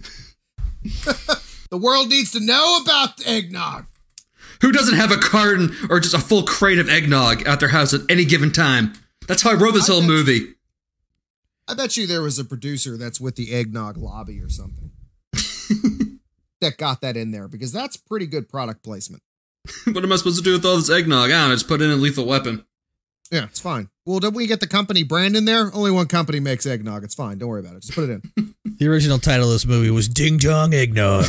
The world needs to know about the eggnog. Who doesn't have a carton or just a full crate of eggnog at their house at any given time? That's how I wrote this whole movie. I bet you there was a producer that's with the eggnog lobby or something that got that in there, because that's pretty good product placement. What am I supposed to do with all this eggnog? I don't know, just put it in a lethal weapon. Yeah, it's fine. Well, don't we get the company brand in there? Only one company makes eggnog. It's fine. Don't worry about it. Just put it in. The original title of this movie was Ding Dong Eggnog.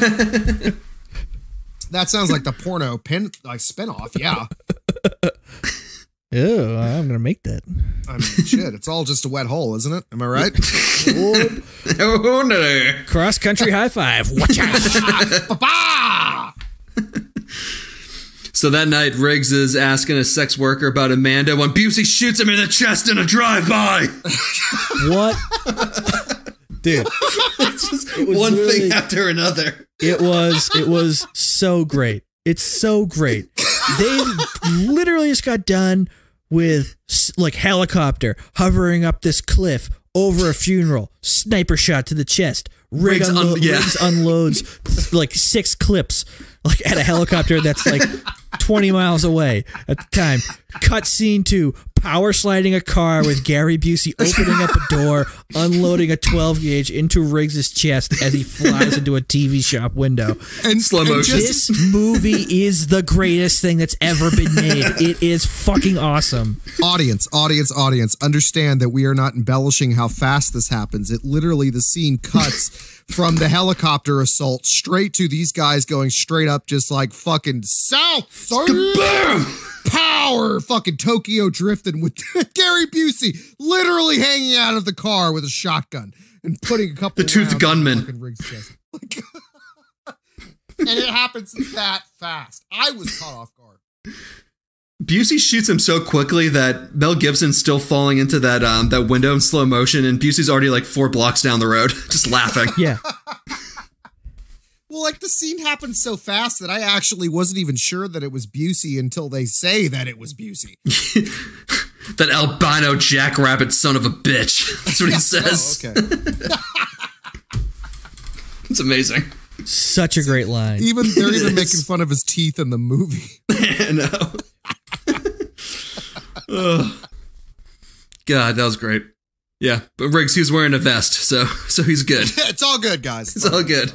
That sounds like the porno spinoff. Yeah. Ew, I'm going to make that. I mean, shit, it's all just a wet hole, isn't it? Am I right? Oh, no. Cross-country high five. Watch out. So that night, Riggs is asking a sex worker about Amanda when Busey shoots him in the chest in a drive-by. What? Dude. It's just one thing after another. It was so great. It's so great. They literally just got done with like helicopter hovering up this cliff over a funeral, sniper shot to the chest. Riggs unloads like 6 clips like at a helicopter that's like 20 miles away at the time. Cut scene 2, power sliding a car with Gary Busey opening up a door, unloading a 12 gauge into Riggs's chest as he flies into a TV shop window. And slow motion. This movie is the greatest thing that's ever been made. It is fucking awesome. Audience, understand that we are not embellishing how fast this happens. It literally, the scene cuts from the helicopter assault straight to these guys going straight up just like fucking south. Boom! Power! Fucking Tokyo drifting with Gary Busey literally hanging out of the car with a shotgun and putting a couple the tooth gunman. And it happens that fast. I was caught off guard. Busey shoots him so quickly that Mel Gibson's still falling into that window in slow motion, and Busey's already like 4 blocks down the road, just laughing. Yeah. Well, like the scene happened so fast that I actually wasn't even sure that it was Busey until they say that it was Busey. That albino jackrabbit son of a bitch. That's what he says. Oh, okay. It's amazing. Such a great line. They're even making fun of his teeth in the movie. I know. God, that was great. Yeah, but Riggs, he was wearing a vest, so he's good. It's all good, guys. It's all good.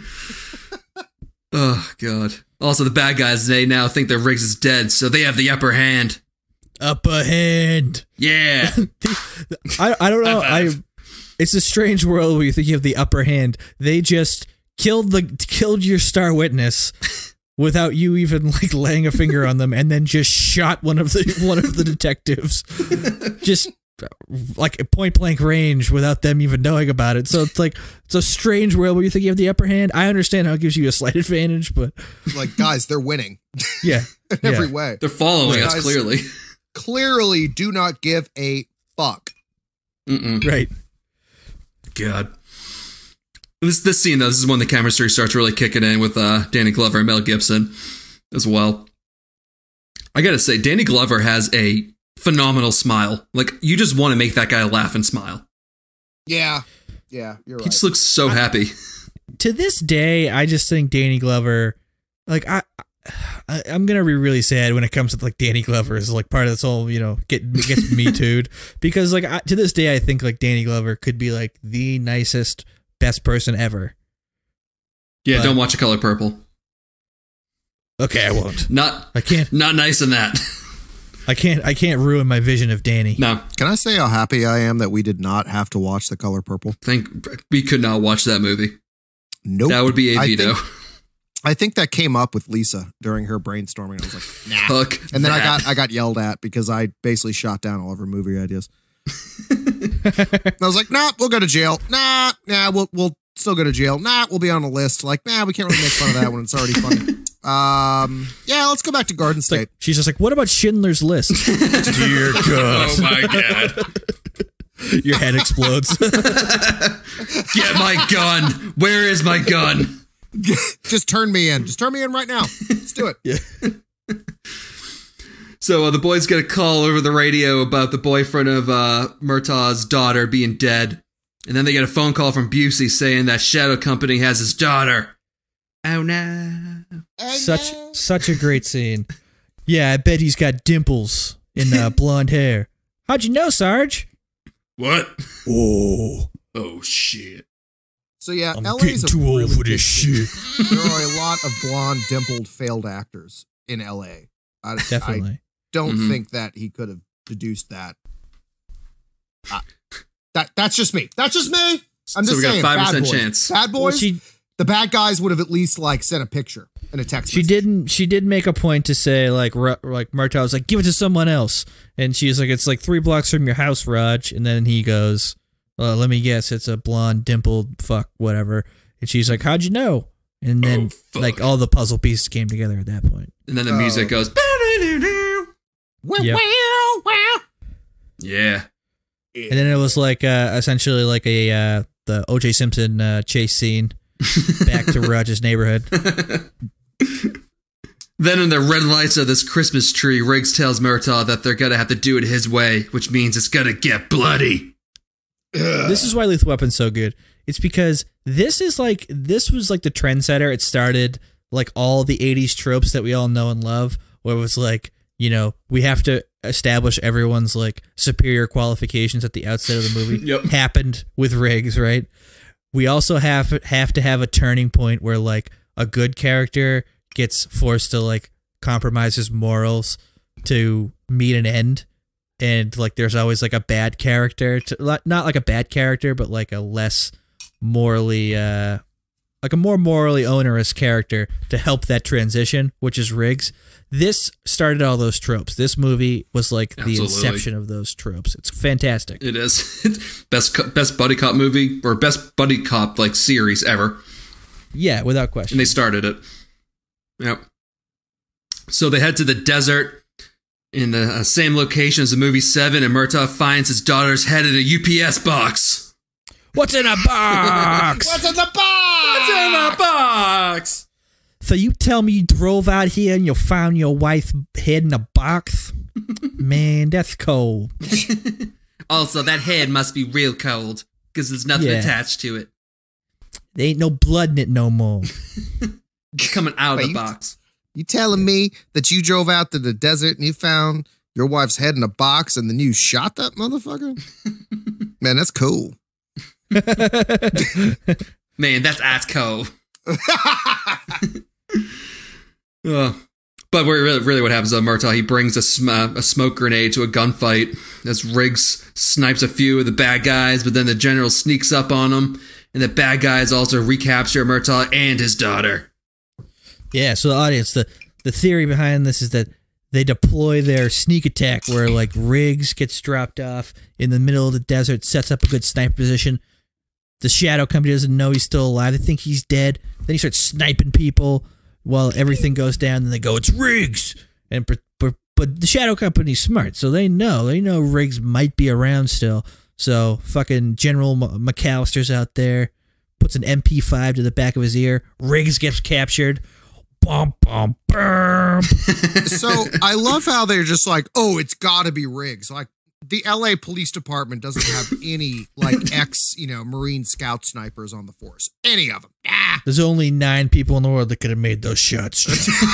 Oh, God. Also, the bad guys, they now think that Riggs is dead, so they have the upper hand. Upper hand. Yeah. I don't know. It's a strange world where you think you have the upper hand. They just killed your star witness without you even like laying a finger on them, and then just shot one of the detectives. Just like a point blank range without them even knowing about it. So it's a strange world where you think you have the upper hand. I understand how it gives you a slight advantage, but like, guys, they're winning. Yeah. In every way. They're following us clearly. Clearly do not give a fuck. Right. God. This scene, though, this is when the chemistry starts really kicking in with Danny Glover and Mel Gibson as well. I gotta say, Danny Glover has a phenomenal smile. Like, you just want to make that guy laugh and smile. Yeah. Yeah, you're right. He just looks so happy. To this day, I just think Danny Glover, like, I'm gonna be really sad when it comes to like Danny Glover is like part of this whole, gets me too'd, because like to this day I think like Danny Glover could be like the nicest, best person ever. Yeah, but don't watch A Color Purple. Okay, I won't. I can't. Not nice in that. I can't ruin my vision of Danny. No. Can I say how happy I am that we did not have to watch The Color Purple? We could not watch that movie. Nope. That would be a veto. I think that came up with Lisa during her brainstorming. I was like, nah. Fuck and then that. I got yelled at because I basically shot down all of her movie ideas. I was like, nah, we'll go to jail. Nah, we'll still go to jail. Nah, we'll be on a list. Like, nah, we can't really make fun of that when it's already funny. Yeah, let's go back to Garden State. Like, she's just like, what about Schindler's List? Dear God. Oh my God. Your head explodes. Get my gun. Where is my gun? Just turn me in. Just turn me in right now. Let's do it. Yeah. So the boys get a call over the radio about the boyfriend of Murtaugh's daughter being dead. And then they get a phone call from Busey saying that Shadow Company has his daughter. Oh no. Such a great scene. Yeah, I bet he's got dimples in blonde hair. How'd you know, Sarge? What? Oh. Oh shit. So yeah, I'm LA's getting too old for this shit. There are a lot of blonde, dimpled, failed actors in LA. Definitely. I don't think that he could have deduced that. That's just me. That's just me. I'm just saying. We got a 5% Bad Boys. chance. Bad Boys. The bad guys would have at least like sent a picture and a text. She did make a point to say like Murtaugh was like, give it to someone else, and she's like, it's like 3 blocks from your house, Raj. And then he goes, let me guess, it's a blonde, dimpled fuck, whatever. And she's like, how'd you know? And then like all the puzzle pieces came together at that point. And then the music goes. Yep. Yeah. And then it was like essentially like the O.J. Simpson chase scene back to Raj's neighborhood. Then in the red lights of this Christmas tree, Riggs tells Murtaugh that they're gonna have to do it his way, which means it's gonna get bloody. This is why Lethal Weapon's so good. It's because this was like the trendsetter. It started like all the 80s tropes that we all know and love, where it was like, you know, we have to establish everyone's like superior qualifications at the outset of the movie. Yep. Happened with Riggs, right? We also have to have a turning point where like a good character gets forced to like compromise his morals to meet an end. And like there's always like a bad character, not like a bad character, but like a less morally, like a more morally onerous character to help that transition, which is Riggs. This started all those tropes. This movie was like the inception of those tropes. It's fantastic. It is. best buddy cop movie, or best buddy cop like series ever. Yeah, without question. And they started it. Yep. So they head to the desert in the same location as the movie 7, and Murtaugh finds his daughter's head in a UPS box. What's in a box? What's in the box? What's in a box? So you tell me you drove out here and you found your wife's head in a box? Man, that's cold. Also, that head must be real cold, because there's nothing attached to it. There ain't no blood in it no more. Coming out of the box. You telling me that you drove out to the desert and you found your wife's head in a box and then you shot that motherfucker? Man, that's cool. Man, that's Atco. But really what happens though, Murtaugh, he brings a smoke grenade to a gunfight as Riggs snipes a few of the bad guys, but then the general sneaks up on him, and the bad guys also recapture Murtaugh and his daughter. Yeah, so the audience, the theory behind this is that they deploy their sneak attack where like Riggs gets dropped off in the middle of the desert, sets up a good sniper position. The Shadow Company doesn't know he's still alive. They think he's dead. Then he starts sniping people while everything goes down. Then they go, "It's Riggs!" And but the Shadow Company's smart, so they know Riggs might be around still. So fucking General McAllister's out there, puts an MP5 to the back of his ear. Riggs gets captured. Bum, bum, bum. So I love how they're just like, oh, it's got to be Riggs. Like the LA Police Department doesn't have any like Marine Scout snipers on the force. Any of them. There's only 9 people in the world that could have made those shots.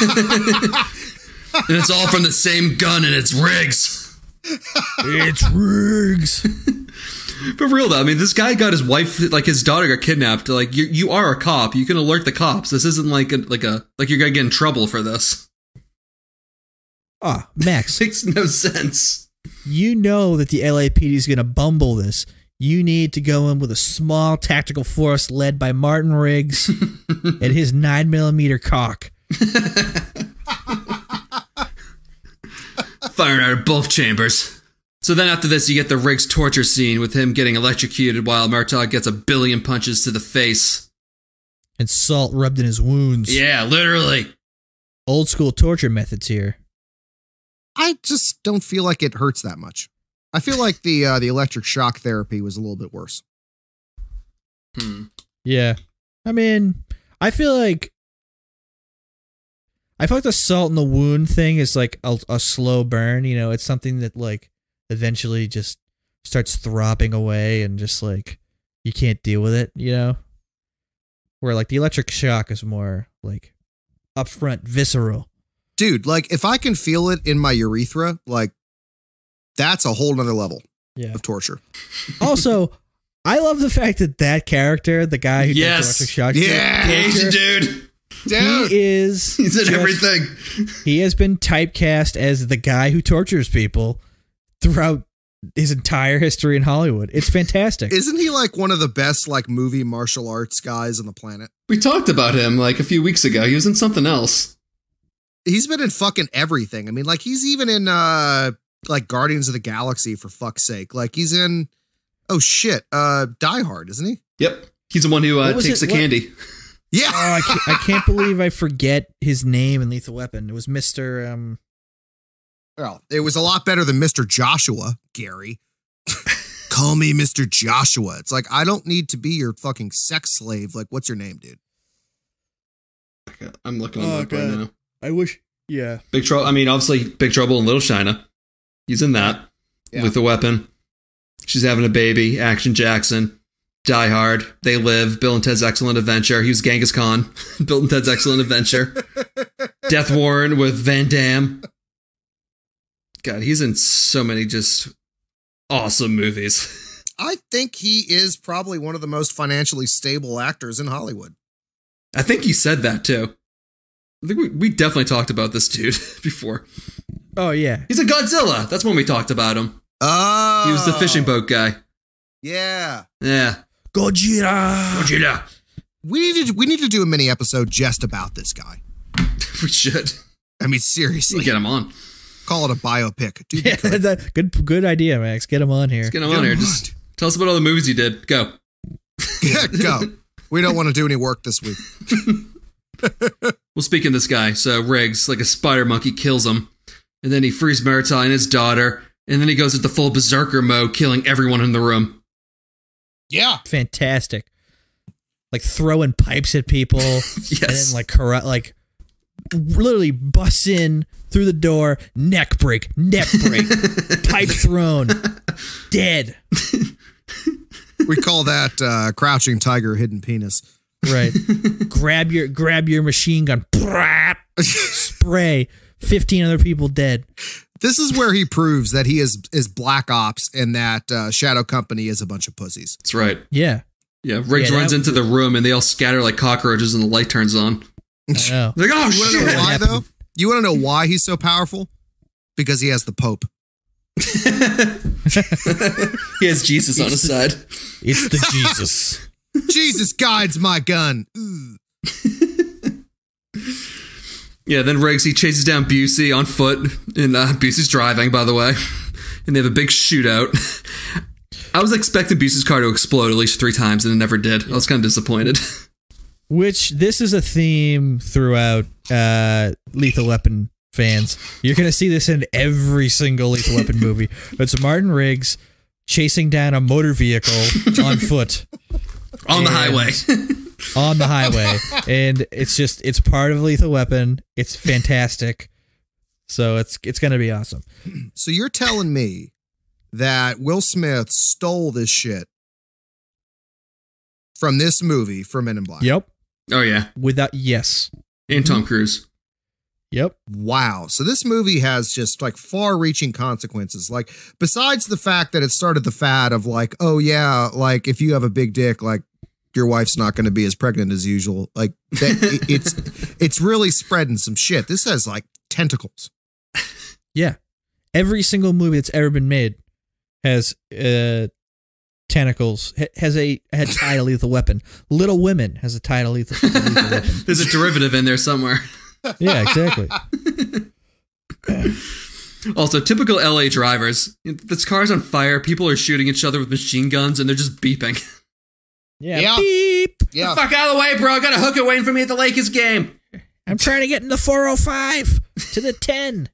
And it's all from the same gun, and it's Riggs. It's Riggs. For real though, I mean, this guy got his wife, like his daughter got kidnapped. Like you are a cop. You can alert the cops. This isn't like you're gonna get in trouble for this. Max, makes no sense. You know that the LAPD is gonna bumble this. You need to go in with a small tactical force led by Martin Riggs and his 9mm cock. Firing out of both chambers. So then after this, you get the Riggs torture scene with him getting electrocuted while Murtaugh gets a billion punches to the face. And salt rubbed in his wounds. Yeah, literally. Old school torture methods here. I just don't feel like it hurts that much. I feel like the electric shock therapy was a little bit worse. Yeah. I mean, I feel like the salt in the wound thing is like a slow burn. You know, it's something that like eventually just starts throbbing away and just like you can't deal with it, you know? Where like the electric shock is more like upfront, visceral. Dude, like if I can feel it in my urethra, like that's a whole nother level of torture. Also, I love the fact that character, the guy who does electric shock, Asian dude. He's in everything. He has been typecast as the guy who tortures people throughout his entire history in Hollywood. It's fantastic. Isn't he like one of the best like movie martial arts guys on the planet? We talked about him like a few weeks ago. He was in something else. He's been in fucking everything. I mean, like he's even in like Guardians of the Galaxy, for fuck's sake. Like he's in Die Hard, isn't he? Yep. He's the one who takes the candy. Yeah. Oh, I can't believe I forget his name in Lethal Weapon. It was Mr. Well, it was a lot better than Mr. Joshua, Gary. Call me Mr. Joshua. It's like, I don't need to be your fucking sex slave. Like, what's your name, dude? I'm looking him up right now. I wish. Yeah. Big Trouble. I mean, obviously, Big Trouble in Little China. He's in that. Yeah. With a weapon. She's having a baby. Action Jackson. Die Hard. They Live. Bill and Ted's Excellent Adventure. He was Genghis Khan. Bill and Ted's Excellent Adventure. Death Warrant with Van Damme. God, he's in so many just awesome movies. I think he is probably one of the most financially stable actors in Hollywood. I think he said that too. I think we definitely talked about this dude before. Oh, yeah. He's a Godzilla. That's when we talked about him. Oh. He was the fishing boat guy. Yeah. Yeah. Gojira. We need to do a mini episode just about this guy. We should. I mean, seriously. Get him on. Call it a biopic. Dude, yeah, good idea, Max. Get him on here. Let's get him on here. Just tell us about all the movies you did. Go. Yeah, go. We don't want to do any work this week. Well, speaking of this guy, so Riggs, like a spider monkey, kills him. And then he frees Murtaugh and his daughter. And then he goes into full berserker mode, killing everyone in the room. Yeah. Fantastic. Like throwing pipes at people. Yes. And then literally busts in through the door, neck break, pipe thrown, dead. We call that crouching tiger, hidden penis. Right. grab your machine gun, spray, 15 other people dead. This is where he proves that he is Black Ops and that Shadow Company is a bunch of pussies. That's right. Yeah. Yeah, Riggs runs into the room and they all scatter like cockroaches and the light turns on. I know. They're like, oh, you want to know why, though? You want to know why he's so powerful? Because he has the Pope. He has Jesus on his side. It's the Jesus. Jesus guides my gun. Yeah, then Riggs, he chases down Busey on foot. And Busey's driving, by the way. And they have a big shootout. I was expecting Busey's car to explode at least 3 times, and it never did. I was kind of disappointed. Which, this is a theme throughout Lethal Weapon fans. You're going to see this in every single Lethal Weapon movie. It's Martin Riggs chasing down a motor vehicle on foot. On the highway. On the highway. And it's part of Lethal Weapon. It's fantastic. So it's going to be awesome. So you're telling me that Will Smith stole this shit from this movie for Men in Black? Yep. Oh, yeah. Yes. And Tom Cruise. Yep. Wow. So this movie has just like far-reaching consequences. Like, besides the fact that it started the fad of like, oh yeah, like if you have a big dick, like your wife's not going to be as pregnant as usual. Like that, it's really spreading some shit. This has like tentacles. Yeah. Every single movie that's ever been made has tentacles, has a tie to Lethal Weapon. Little Women has a tie to Lethal Weapon. There's a derivative in there somewhere. Yeah, exactly. Also, typical LA drivers. This car's on fire, people are shooting each other with machine guns, and they're just beeping. Yeah. Beep. Yeah. Fuck out of the way, bro. I got a hooker waiting for me at the Lakers game. I'm trying to get in the 405 to the 10.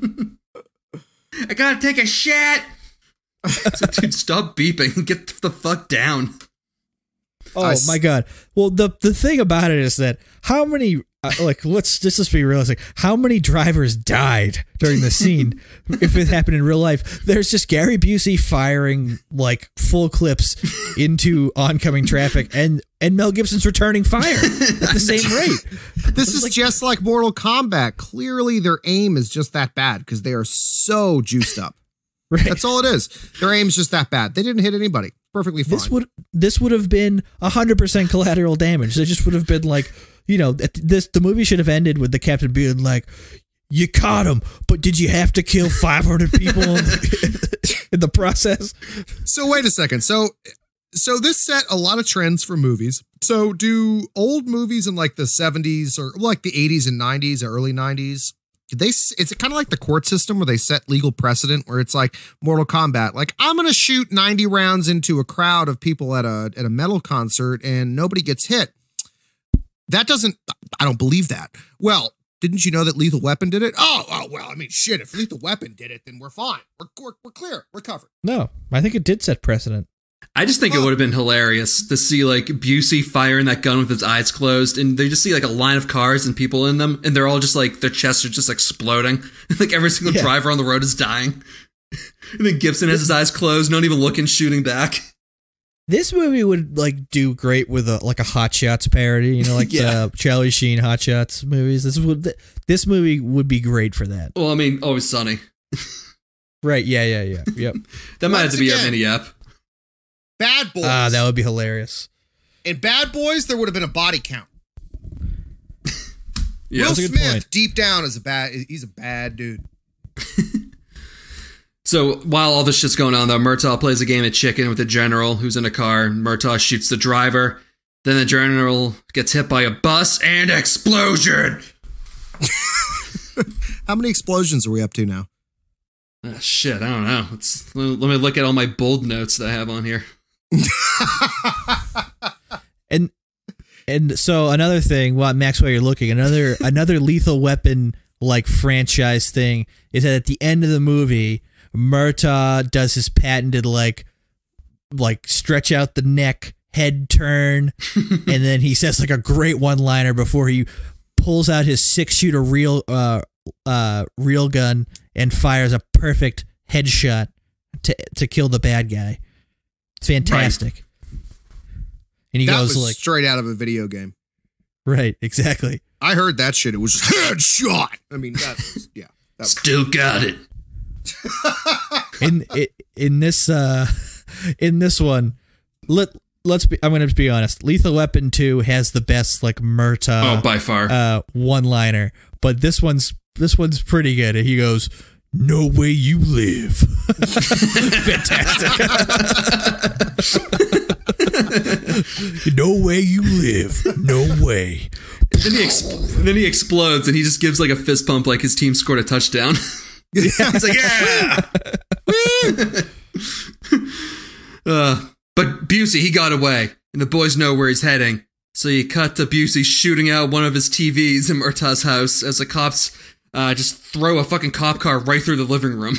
I gotta take a shit. So, dude, stop beeping and get the fuck down. Oh my god. Well, the thing about it is that how many let's just be realistic. How many drivers died during the scene if it happened in real life? There's just Gary Busey firing like full clips into oncoming traffic and Mel Gibson's returning fire at the same rate. This is just like Mortal Kombat. Clearly their aim is just that bad because they are so juiced up. Right. That's all it is. Their aim's just that bad. They didn't hit anybody. Perfectly fine. This would have been 100% collateral damage. They just would have been like, the movie should have ended with the captain being like, "You caught him, but did you have to kill 500 people in the process?" So wait a second. So this set a lot of trends for movies. So do old movies in like the 70s or like the 80s and 90s or early 90s, is it kind of like the court system where they set legal precedent where it's like Mortal Kombat, like I'm going to shoot 90 rounds into a crowd of people at a metal concert and nobody gets hit? I don't believe that. Well, didn't you know that Lethal Weapon did it? Oh, well, I mean, shit, if Lethal Weapon did it, then we're fine. We're clear. We're covered. No, I think it did set precedent. I just think it would have been hilarious to see like Busey firing that gun with his eyes closed, and they just see like a line of cars and people in them, and they're all just like, their chests are just exploding. Like every single driver on the road is dying. And then Gibson has his eyes closed, not even looking, shooting back. This movie would like do great with a Hot Shots parody, like the Charlie Sheen Hot Shots movies. This movie would be great for that. Well, I mean, Always Sunny. Right? Yeah. Yep. That might have to be our mini app. Bad Boys. That would be hilarious. In Bad Boys, there would have been a body count. Yeah, Will Smith, deep down, he's a bad dude. So while all this shit's going on, though, Murtaugh plays a game of chicken with the general who's in a car. Murtaugh shoots the driver. Then the general gets hit by a bus and explosion. How many explosions are we up to now? Shit, I don't know. Let me look at all my bold notes that I have on here. And so another thing, Max, while you're looking, another Lethal Weapon like franchise thing is that at the end of the movie, Murtaugh does his patented like stretch out the neck, head turn, and then he says like a great one-liner before he pulls out his 6-shooter real gun and fires a perfect headshot to kill the bad guy. It's fantastic. Right. And he goes was like straight out of a video game. Right, exactly. I heard that shit. It was just headshot. I mean, Still got it. in this one, I'm going to be honest. Lethal Weapon 2 has the best like Murtaugh by far one-liner, but this one's pretty good. He goes, "No way you live." Fantastic. "No way you live. No way." Then he explodes and he just gives like a fist pump like his team scored a touchdown. He's like, yeah. But Busey, he got away, and the boys know where he's heading. So you cut to Busey shooting out one of his TVs in Murtaugh's house as the cops just throw a fucking cop car right through the living room.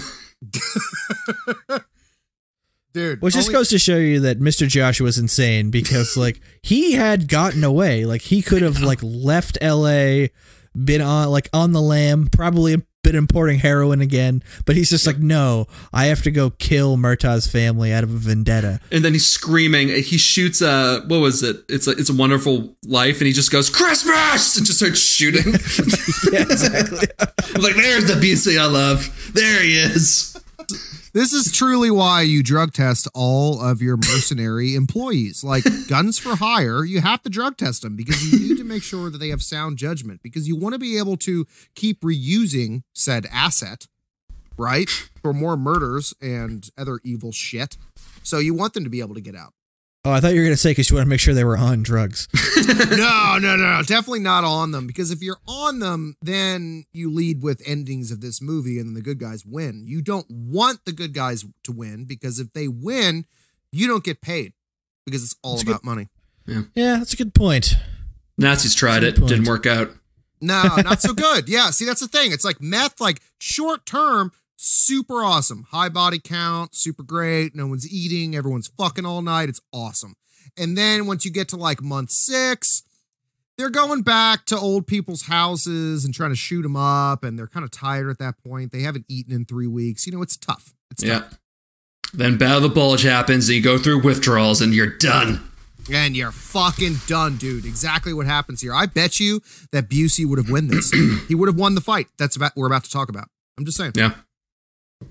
Dude, which just goes to show you that Mr. Joshua was insane, because like he had gotten away. Like he could have like left LA, been on the lam, probably been importing heroin again, but he's just like, no, I have to go kill Murtaugh's family out of a vendetta. And then he's screaming. He shoots what was it? It's a Wonderful Life, and he just goes, "Christmas!" and just starts shooting. Yeah, exactly. I'm like, there's the Busey I love. There he is. This is truly why you drug test all of your mercenary employees. Like guns for hire, you have to drug test them because you need to make sure that they have sound judgment, because you want to be able to keep reusing said asset, right? For more murders and other evil shit. So you want them to be able to get out. Oh, I thought you were going to say because you want to make sure they were on drugs. No. Definitely not on them. Because if you're on them, then you lead with endings of this movie and then the good guys win. You don't want the good guys to win, because if they win, you don't get paid, because it's all about money. Yeah, that's a good point. Nazis tried it. Didn't work out. No, not so good. Yeah, see, that's the thing. It's like meth, like short term, super awesome. High body count, super great. No one's eating. Everyone's fucking all night. It's awesome. And then once you get to like month 6, they're going back to old people's houses and trying to shoot them up. And they're kind of tired at that point. They haven't eaten in 3 weeks. It's tough. It's tough. Then Battle of the Bulge happens and you go through withdrawals and you're done. And you're fucking done, dude. Exactly what happens here. I bet you that Busey would have won this. He would have won the fight. We're about to talk about. I'm just saying. Yeah.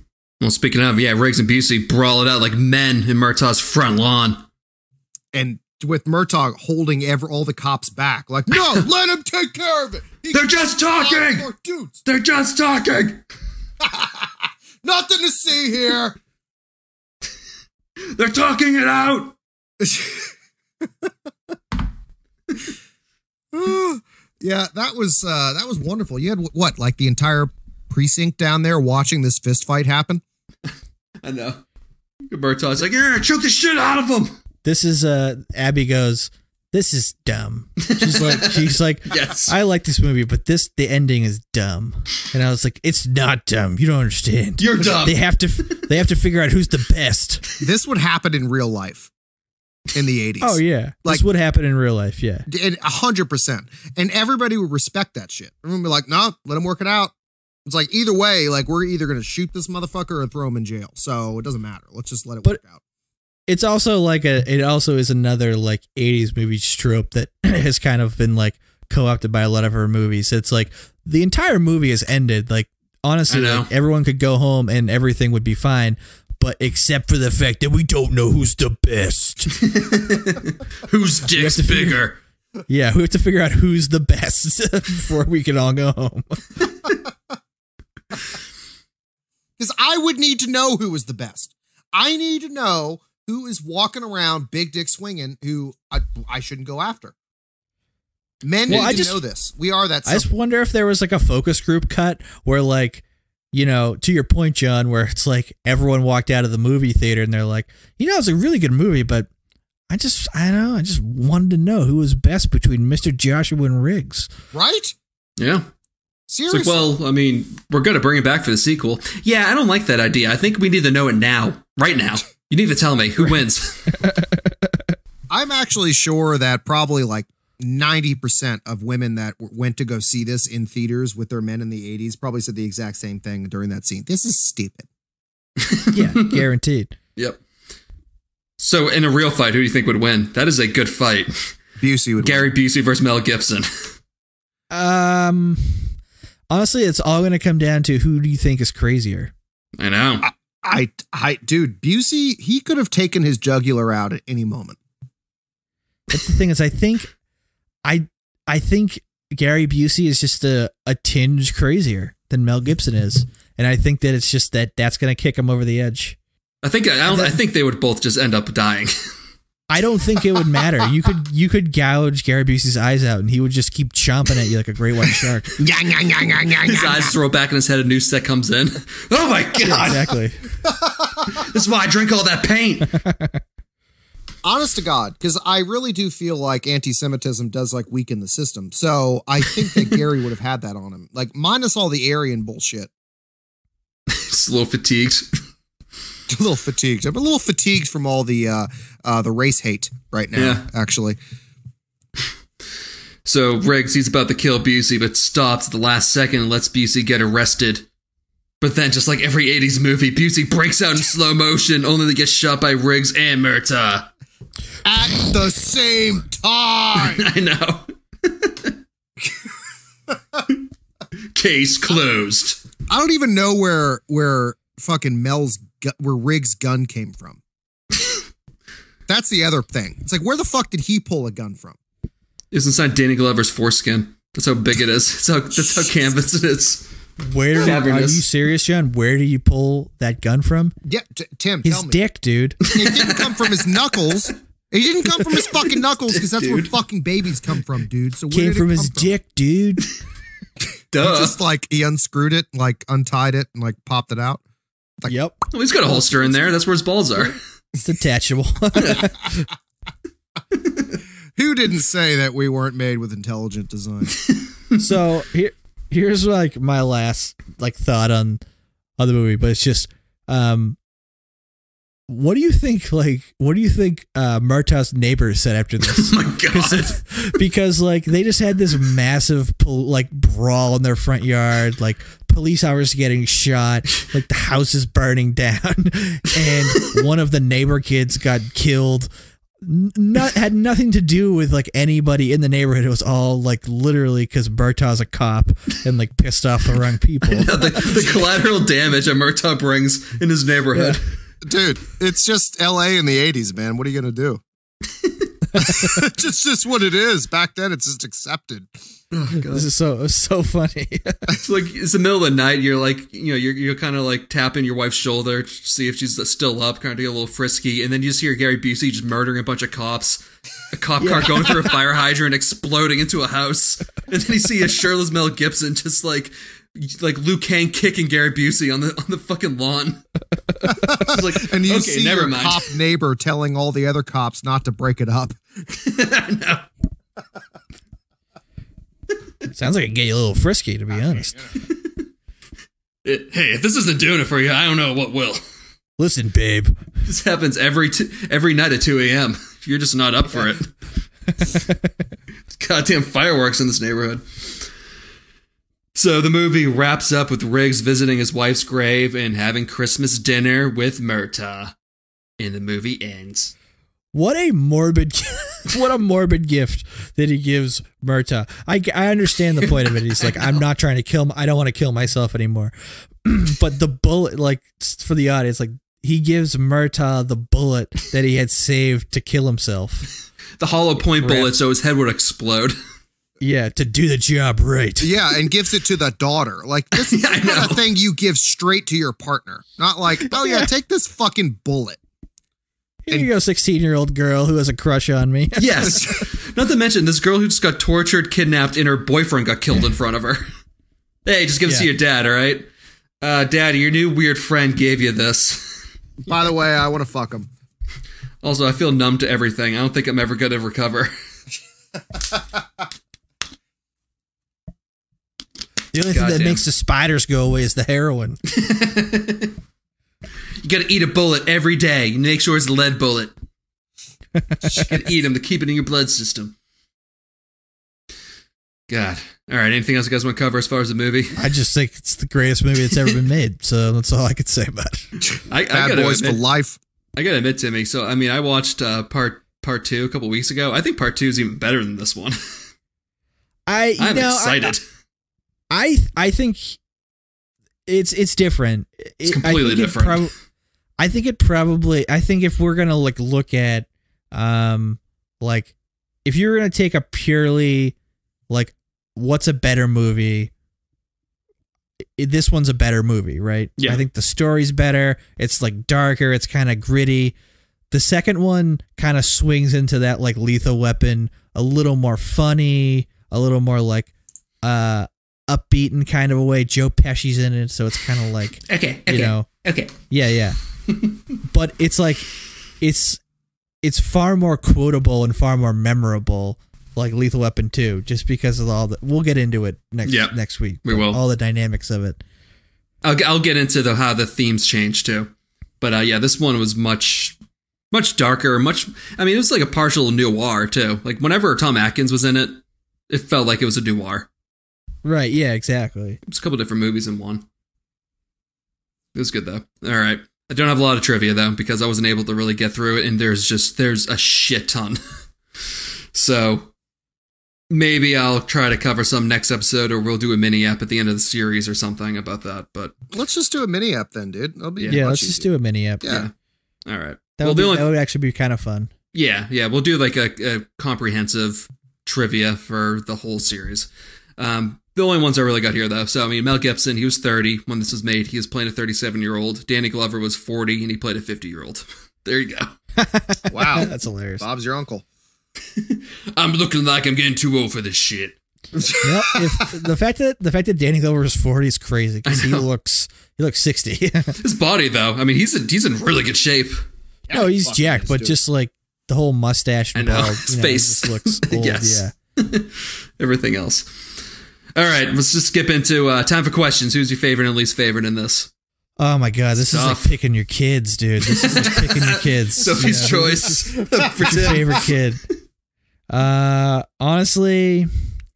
Well, speaking of, yeah, Riggs and Busey brawl it out like men in Murtaugh's front lawn. And with Murtaugh holding all the cops back, like, no, let him take care of it. They're just talking. Dudes. They're just talking. Nothing to see here. They're talking it out. Yeah, that was wonderful. You had what, like the entire precinct down there watching this fist fight happen? I know. Murtaugh's like, yeah, choke the shit out of him. This is Abby goes, this is dumb. She's like, yes. I like this movie, but the ending is dumb. And I was like, it's not dumb. You don't understand. You're dumb. They have to figure out who's the best. This would happen in real life in the 80s. Oh yeah. Like, this would happen in real life, yeah. 100%. And everybody would respect that shit. Everyone would be like, no, let him work it out. It's like, either way, like, we're either going to shoot this motherfucker or throw him in jail. So it doesn't matter. Let's just let it work out. It's also like it also is another like 80s movie trope that has kind of been like co-opted by a lot of her movies. It's like the entire movie has ended. Like, honestly, like, everyone could go home and everything would be fine, but except for the fact that we don't know who's the best. Whose dick's bigger? Yeah, we have to figure out who's the best before we can all go home. Because I would need to know who was the best. I need to know who is walking around big dick swinging who I shouldn't go after. Men need to know this. We are that simple. I just wonder if there was like a focus group cut where, like, you know, to your point, John, where it's like everyone walked out of the movie theater and they're like, you know, it's a really good movie, but I just wanted to know who was best between Mr. Joshua and Riggs. Right? Yeah. Seriously. Like, well, I mean, we're going to bring it back for the sequel. Yeah, I don't like that idea. I think we need to know it now. Right now. You need to tell me who wins. I'm actually sure that probably like 90% of women that went to go see this in theaters with their men in the 80s probably said the exact same thing during that scene. This is stupid. Yeah, guaranteed. Yep. So in a real fight, who do you think would win? That is a good fight. Busey would Gary Busey versus Mel Gibson. Honestly, it's all going to come down to who do you think is crazier. I know. Dude, Busey, he could have taken his jugular out at any moment. That's the thing is, I think Gary Busey is just a tinge crazier than Mel Gibson is, and I think that it's just that's going to kick him over the edge. I think they would both just end up dying. I don't think it would matter. You could gouge Gary Busey's eyes out, and he would just keep chomping at you like a great white shark. His eyes throw back in his head. A new set comes in. Oh my god! Yeah, exactly. This is why I drink all that paint. Honest to God, because I really do feel like anti-Semitism does like weaken the system. So I think that Gary would have had that on him, like minus all the Aryan bullshit. Just a little fatigued. A little fatigued. I'm a little fatigued from all the race hate right now, yeah. Actually. So Riggs, he's about to kill Busey, but stops at the last second and lets Busey get arrested. But then, just like every 80s movie, Busey breaks out in slow motion, only to get shot by Riggs and Murtaugh. At the same time! I know. Case closed. I don't even know where fucking where Riggs' gun came from. That's the other thing. It's like, where the fuck did he pull a gun from? It's inside Danny Glover's foreskin. That's how big it is. That's how canvas it is. Are you serious, John? Where do you pull that gun from? Yeah, Tim, his tell me. Dick, dude. It didn't come from his knuckles. It didn't come from his fucking knuckles because that's where fucking babies come from, dude. So where came did from it his come dick, dude. Duh. Just like he unscrewed it, like untied it, and like popped it out. Like, yep. Well, he's got a holster in there. That's where his balls are. It's detachable. Who didn't say that we weren't made with intelligent design? So here's like my last like thought on the movie, but it's just what do you think Murtaugh's neighbors said after this? Oh my god. Because like they just had this massive like brawl in their front yard, like police officers getting shot, like the house is burning down, and one of the neighbor kids got killed. had nothing to do with like anybody in the neighborhood. It was all like literally because Murtaugh's a cop and like pissed off the wrong people. The collateral damage that Murtaugh brings in his neighborhood. Yeah. Dude, it's just LA in the 80s, man. What are you going to do? just what it is. Back then, it's just accepted. Oh, this is so funny. It's like it's the middle of the night. You're like, you're kind of like tapping your wife's shoulder to see if she's still up, kind of get a little frisky, and then you just hear Gary Busey just murdering a bunch of cops. A cop car going through a fire hydrant, exploding into a house, and then you see a shirtless Mel Gibson just like Liu Kang kicking Gary Busey on the fucking lawn. Like, and you see your cop neighbor telling all the other cops not to break it up. No. Sounds like it get you a little frisky, to be honest. Hey, if this isn't doing it for you, I don't know what will. Listen, babe. This happens every night at 2 a.m. You're just not up for it. Goddamn fireworks in this neighborhood. So the movie wraps up with Riggs visiting his wife's grave and having Christmas dinner with Murtaugh. And the movie ends. What a morbid gift that he gives Murtaugh. I understand the point of it. He's like, I'm not trying to kill. I don't want to kill myself anymore. But the bullet, like for the audience, like he gives Murtaugh the bullet that he had saved to kill himself. The hollow point bullet, so his head would explode. Yeah, to do the job right. Yeah, and gives it to the daughter. Like, this is the kind of thing you give straight to your partner. Not like, oh yeah, take this fucking bullet. Here you go, 16-year-old girl who has a crush on me. Yes. Not to mention, this girl who just got tortured, kidnapped, and her boyfriend got killed in front of her. Hey, just give it to your dad, all right? Daddy, your new weird friend gave you this. By the way, I want to fuck him. Also, I feel numb to everything. I don't think I'm ever going to recover. The only thing that makes the spiders go away is the heroin. You gotta eat a bullet every day. You make sure it's a lead bullet. You gotta eat them to keep it in your blood system. God. All right, anything else you guys want to cover as far as the movie? I just think it's the greatest movie that's ever been made, so that's all I could say about it. Bad Boys for life. I gotta admit, Timmy, so, I mean, I watched part 2 a couple weeks ago. I think part 2 is even better than this one. I'm excited. I think it's different. It's completely different. I think if we're gonna like look at like if you're gonna take a purely like what's a better movie, this one's a better movie, right? Yeah. I think the story's better. It's like darker. It's kind of gritty. The second one kind of swings into that like Lethal Weapon, a little more funny, a little more like upbeat in kind of a way. Joe Pesci's in it, so it's kind of like yeah. But it's like it's far more quotable and far more memorable, like Lethal Weapon 2, just because of all the. We'll get into it next week. We will. All the dynamics of it. I'll get into how the themes change too, but yeah, this one was much darker. I mean, it was like a partial noir too. Like whenever Tom Atkins was in it, it felt like it was a noir. Right, yeah, exactly. It's a couple different movies in one. It was good, though. All right. I don't have a lot of trivia, though, because I wasn't able to really get through it, and there's a shit ton. So, maybe I'll try to cover some next episode, or we'll do a mini-ep at the end of the series or something about that, but... Let's just do a mini-ep then, dude. Let's just do a mini-ep. Yeah. All right. That would actually be kind of fun. Yeah, we'll do like a comprehensive trivia for the whole series. The only ones I really got here, though. So, I mean, Mel Gibson, he was 30 when this was made. He was playing a 37-year-old. Danny Glover was 40, and he played a 50-year-old. There you go. Wow. That's hilarious. Bob's your uncle. I'm looking like I'm getting too old for this shit. The fact that Danny Glover is 40 is crazy, because he looks 60. His body, though, I mean, he's in really good shape. No, he's jacked, but just like the whole mustache and bald, his face just looks old. Yes. Yeah. Everything else. All right, let's just skip into time for questions. Who's your favorite and least favorite in this? Oh my god, this is like picking your kids, dude. This is like picking your kids. Sophie's choice for your favorite kid. Honestly,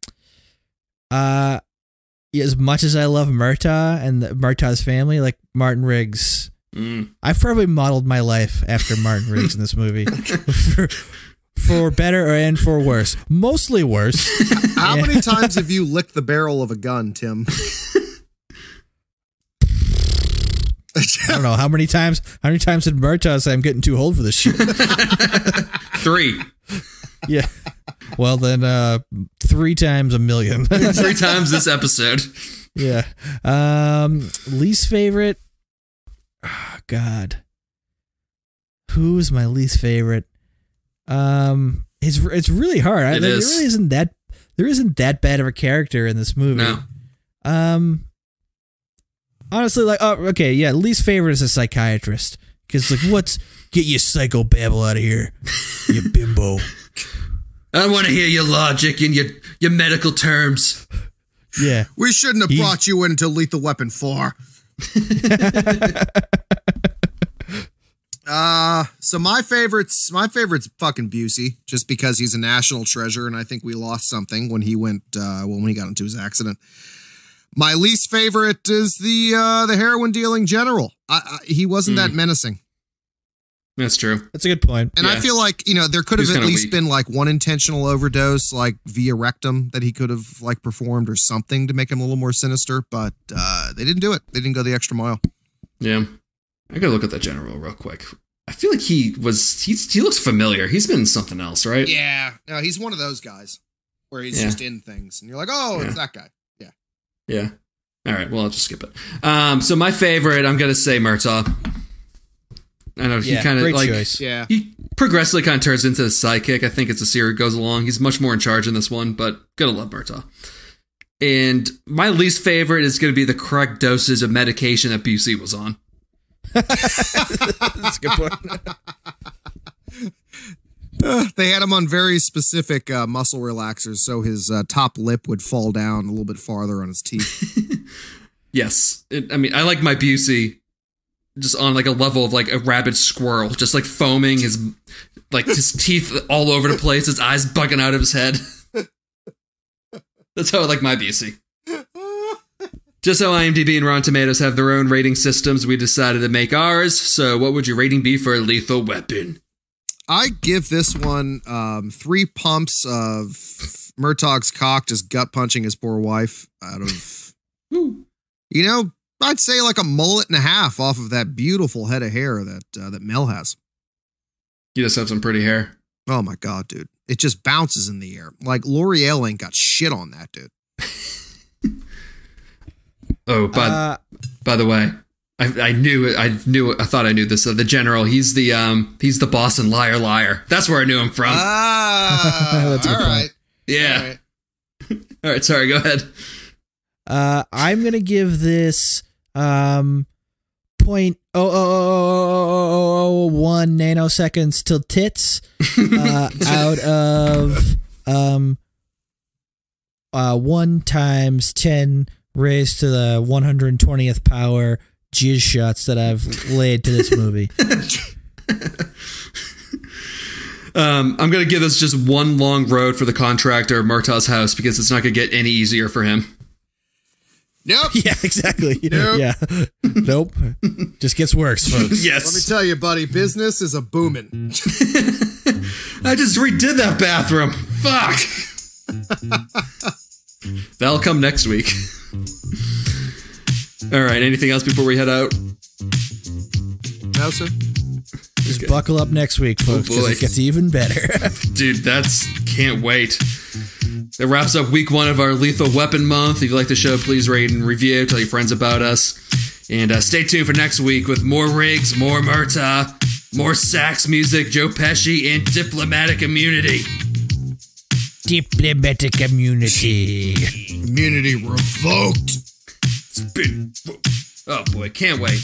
as much as I love Murtaugh and Murtaugh's family, like Martin Riggs. I've probably modeled my life after Martin Riggs in this movie for better and for worse. Mostly worse. How many times have you licked the barrel of a gun, Tim? I don't know how many times. How many times did Murtaugh say I'm getting too old for this shit? 3. Yeah. Well, then 3 times a million. 3 times this episode. Yeah. Least favorite. Oh, God. Who's my least favorite? It's really hard. It there is. really isn't that. There isn't that bad of a character in this movie. No. Honestly, like, oh, okay, yeah. Least favorite is a psychiatrist because, like, get your psychobabble out of here, you bimbo. I don't want to hear your logic and your medical terms. Yeah, we shouldn't have brought you into Lethal Weapon 4. So my favorite's fucking Busey, just because he's a national treasure, and I think we lost something when he went when he got into his accident. My least favorite is the heroin dealing general. He wasn't that menacing. That's true. That's a good point. And I feel like, there could have at least been like one intentional overdose, like via rectum, that he could have like performed or something to make him a little more sinister, but they didn't do it. They didn't go the extra mile. Yeah. I gotta look at that general real quick. I feel like he looks familiar. He's been in something else, right? Yeah. No, he's one of those guys where he's just in things and you're like, oh, it's that guy. Yeah. Yeah. All right. Well, I'll just skip it. So my favorite, I'm going to say Murtaugh. I know he kind of like, choice. Yeah. He progressively kind of turns into a sidekick. I think as the series goes along, he's much more in charge in this one, but gotta love Murtaugh. And my least favorite is going to be the correct doses of medication that Busey was on. That's a good point. They had him on very specific muscle relaxers, so his top lip would fall down a little bit farther on his teeth. Yes. I like my Busey just on like a level of like a rabid squirrel, just like foaming, his teeth all over the place, his eyes bugging out of his head. That's how I like my Busey. Just how IMDb and Rotten Tomatoes have their own rating systems, we decided to make ours. So what would your rating be for Lethal Weapon? I give this one 3 pumps of Murtaugh's cock just gut punching his poor wife out of, I'd say like a mullet and a half off of that beautiful head of hair that Mel has. You just have some pretty hair. Oh my God, dude. It just bounces in the air. Like L'Oreal ain't got shit on that, dude. Oh, by the way, I thought I knew this. The general, he's the boss in Liar Liar. That's where I knew him from. That's all right. Yeah. All right. Sorry. Go ahead. I'm gonna give this 0.00001 nanoseconds till tits out of 1 times 10 raised to the 120th power jizz shots that I've laid to this movie. I'm going to give this just one long road for the contractor of Murtaugh's house because it's not going to get any easier for him. Nope. Yeah, exactly. Nope. Yeah. Nope. Just gets worse, folks. Yes. Let me tell you, buddy, business is a booming. I just redid that bathroom. Fuck. That'll come next week. All right. Anything else before we head out? No, sir. Just buckle up next week, folks, because it gets even better. Dude, can't wait. That wraps up week 1 of our Lethal Weapon month. If you like the show, please rate and review. Tell your friends about us. And stay tuned for next week with more Riggs, more Murtaugh, more sax music, Joe Pesci, and diplomatic immunity. Diplomatic immunity. Immunity revoked. Oh boy, can't wait.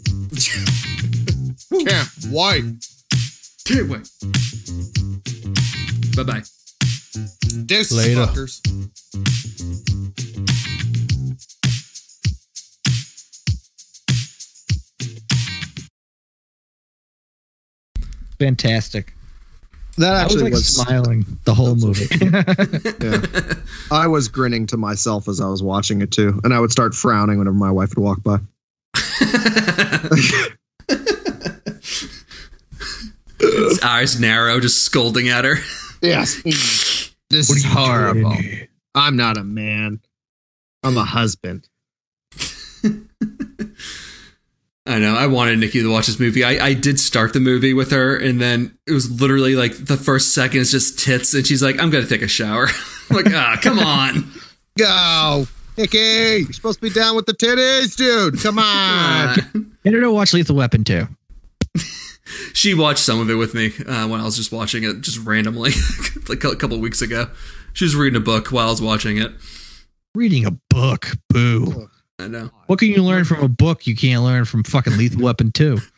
Can't wait. Can't wait. Bye-bye. Deuces, Later. fuckers. Fantastic. That actually I was smiling the whole movie. Yeah. I was grinning to myself as I was watching it too, and I would start frowning whenever my wife would walk by. eyes narrow, just scolding at her. Yes. This is horrible. I'm not a man. I'm a husband. I know. I wanted Nikki to watch this movie. I did start the movie with her, and then it was literally like the first second is just tits, and she's like, I'm going to take a shower. I'm like, come on. Go. Nikki, you're supposed to be down with the titties, dude. Come on. Get her to watch Lethal Weapon 2. She watched some of it with me when I was just watching it just randomly like a couple of weeks ago. She was reading a book while I was watching it. Reading a book. Boo. I know. What can you learn from a book you can't learn from fucking Lethal Weapon 2?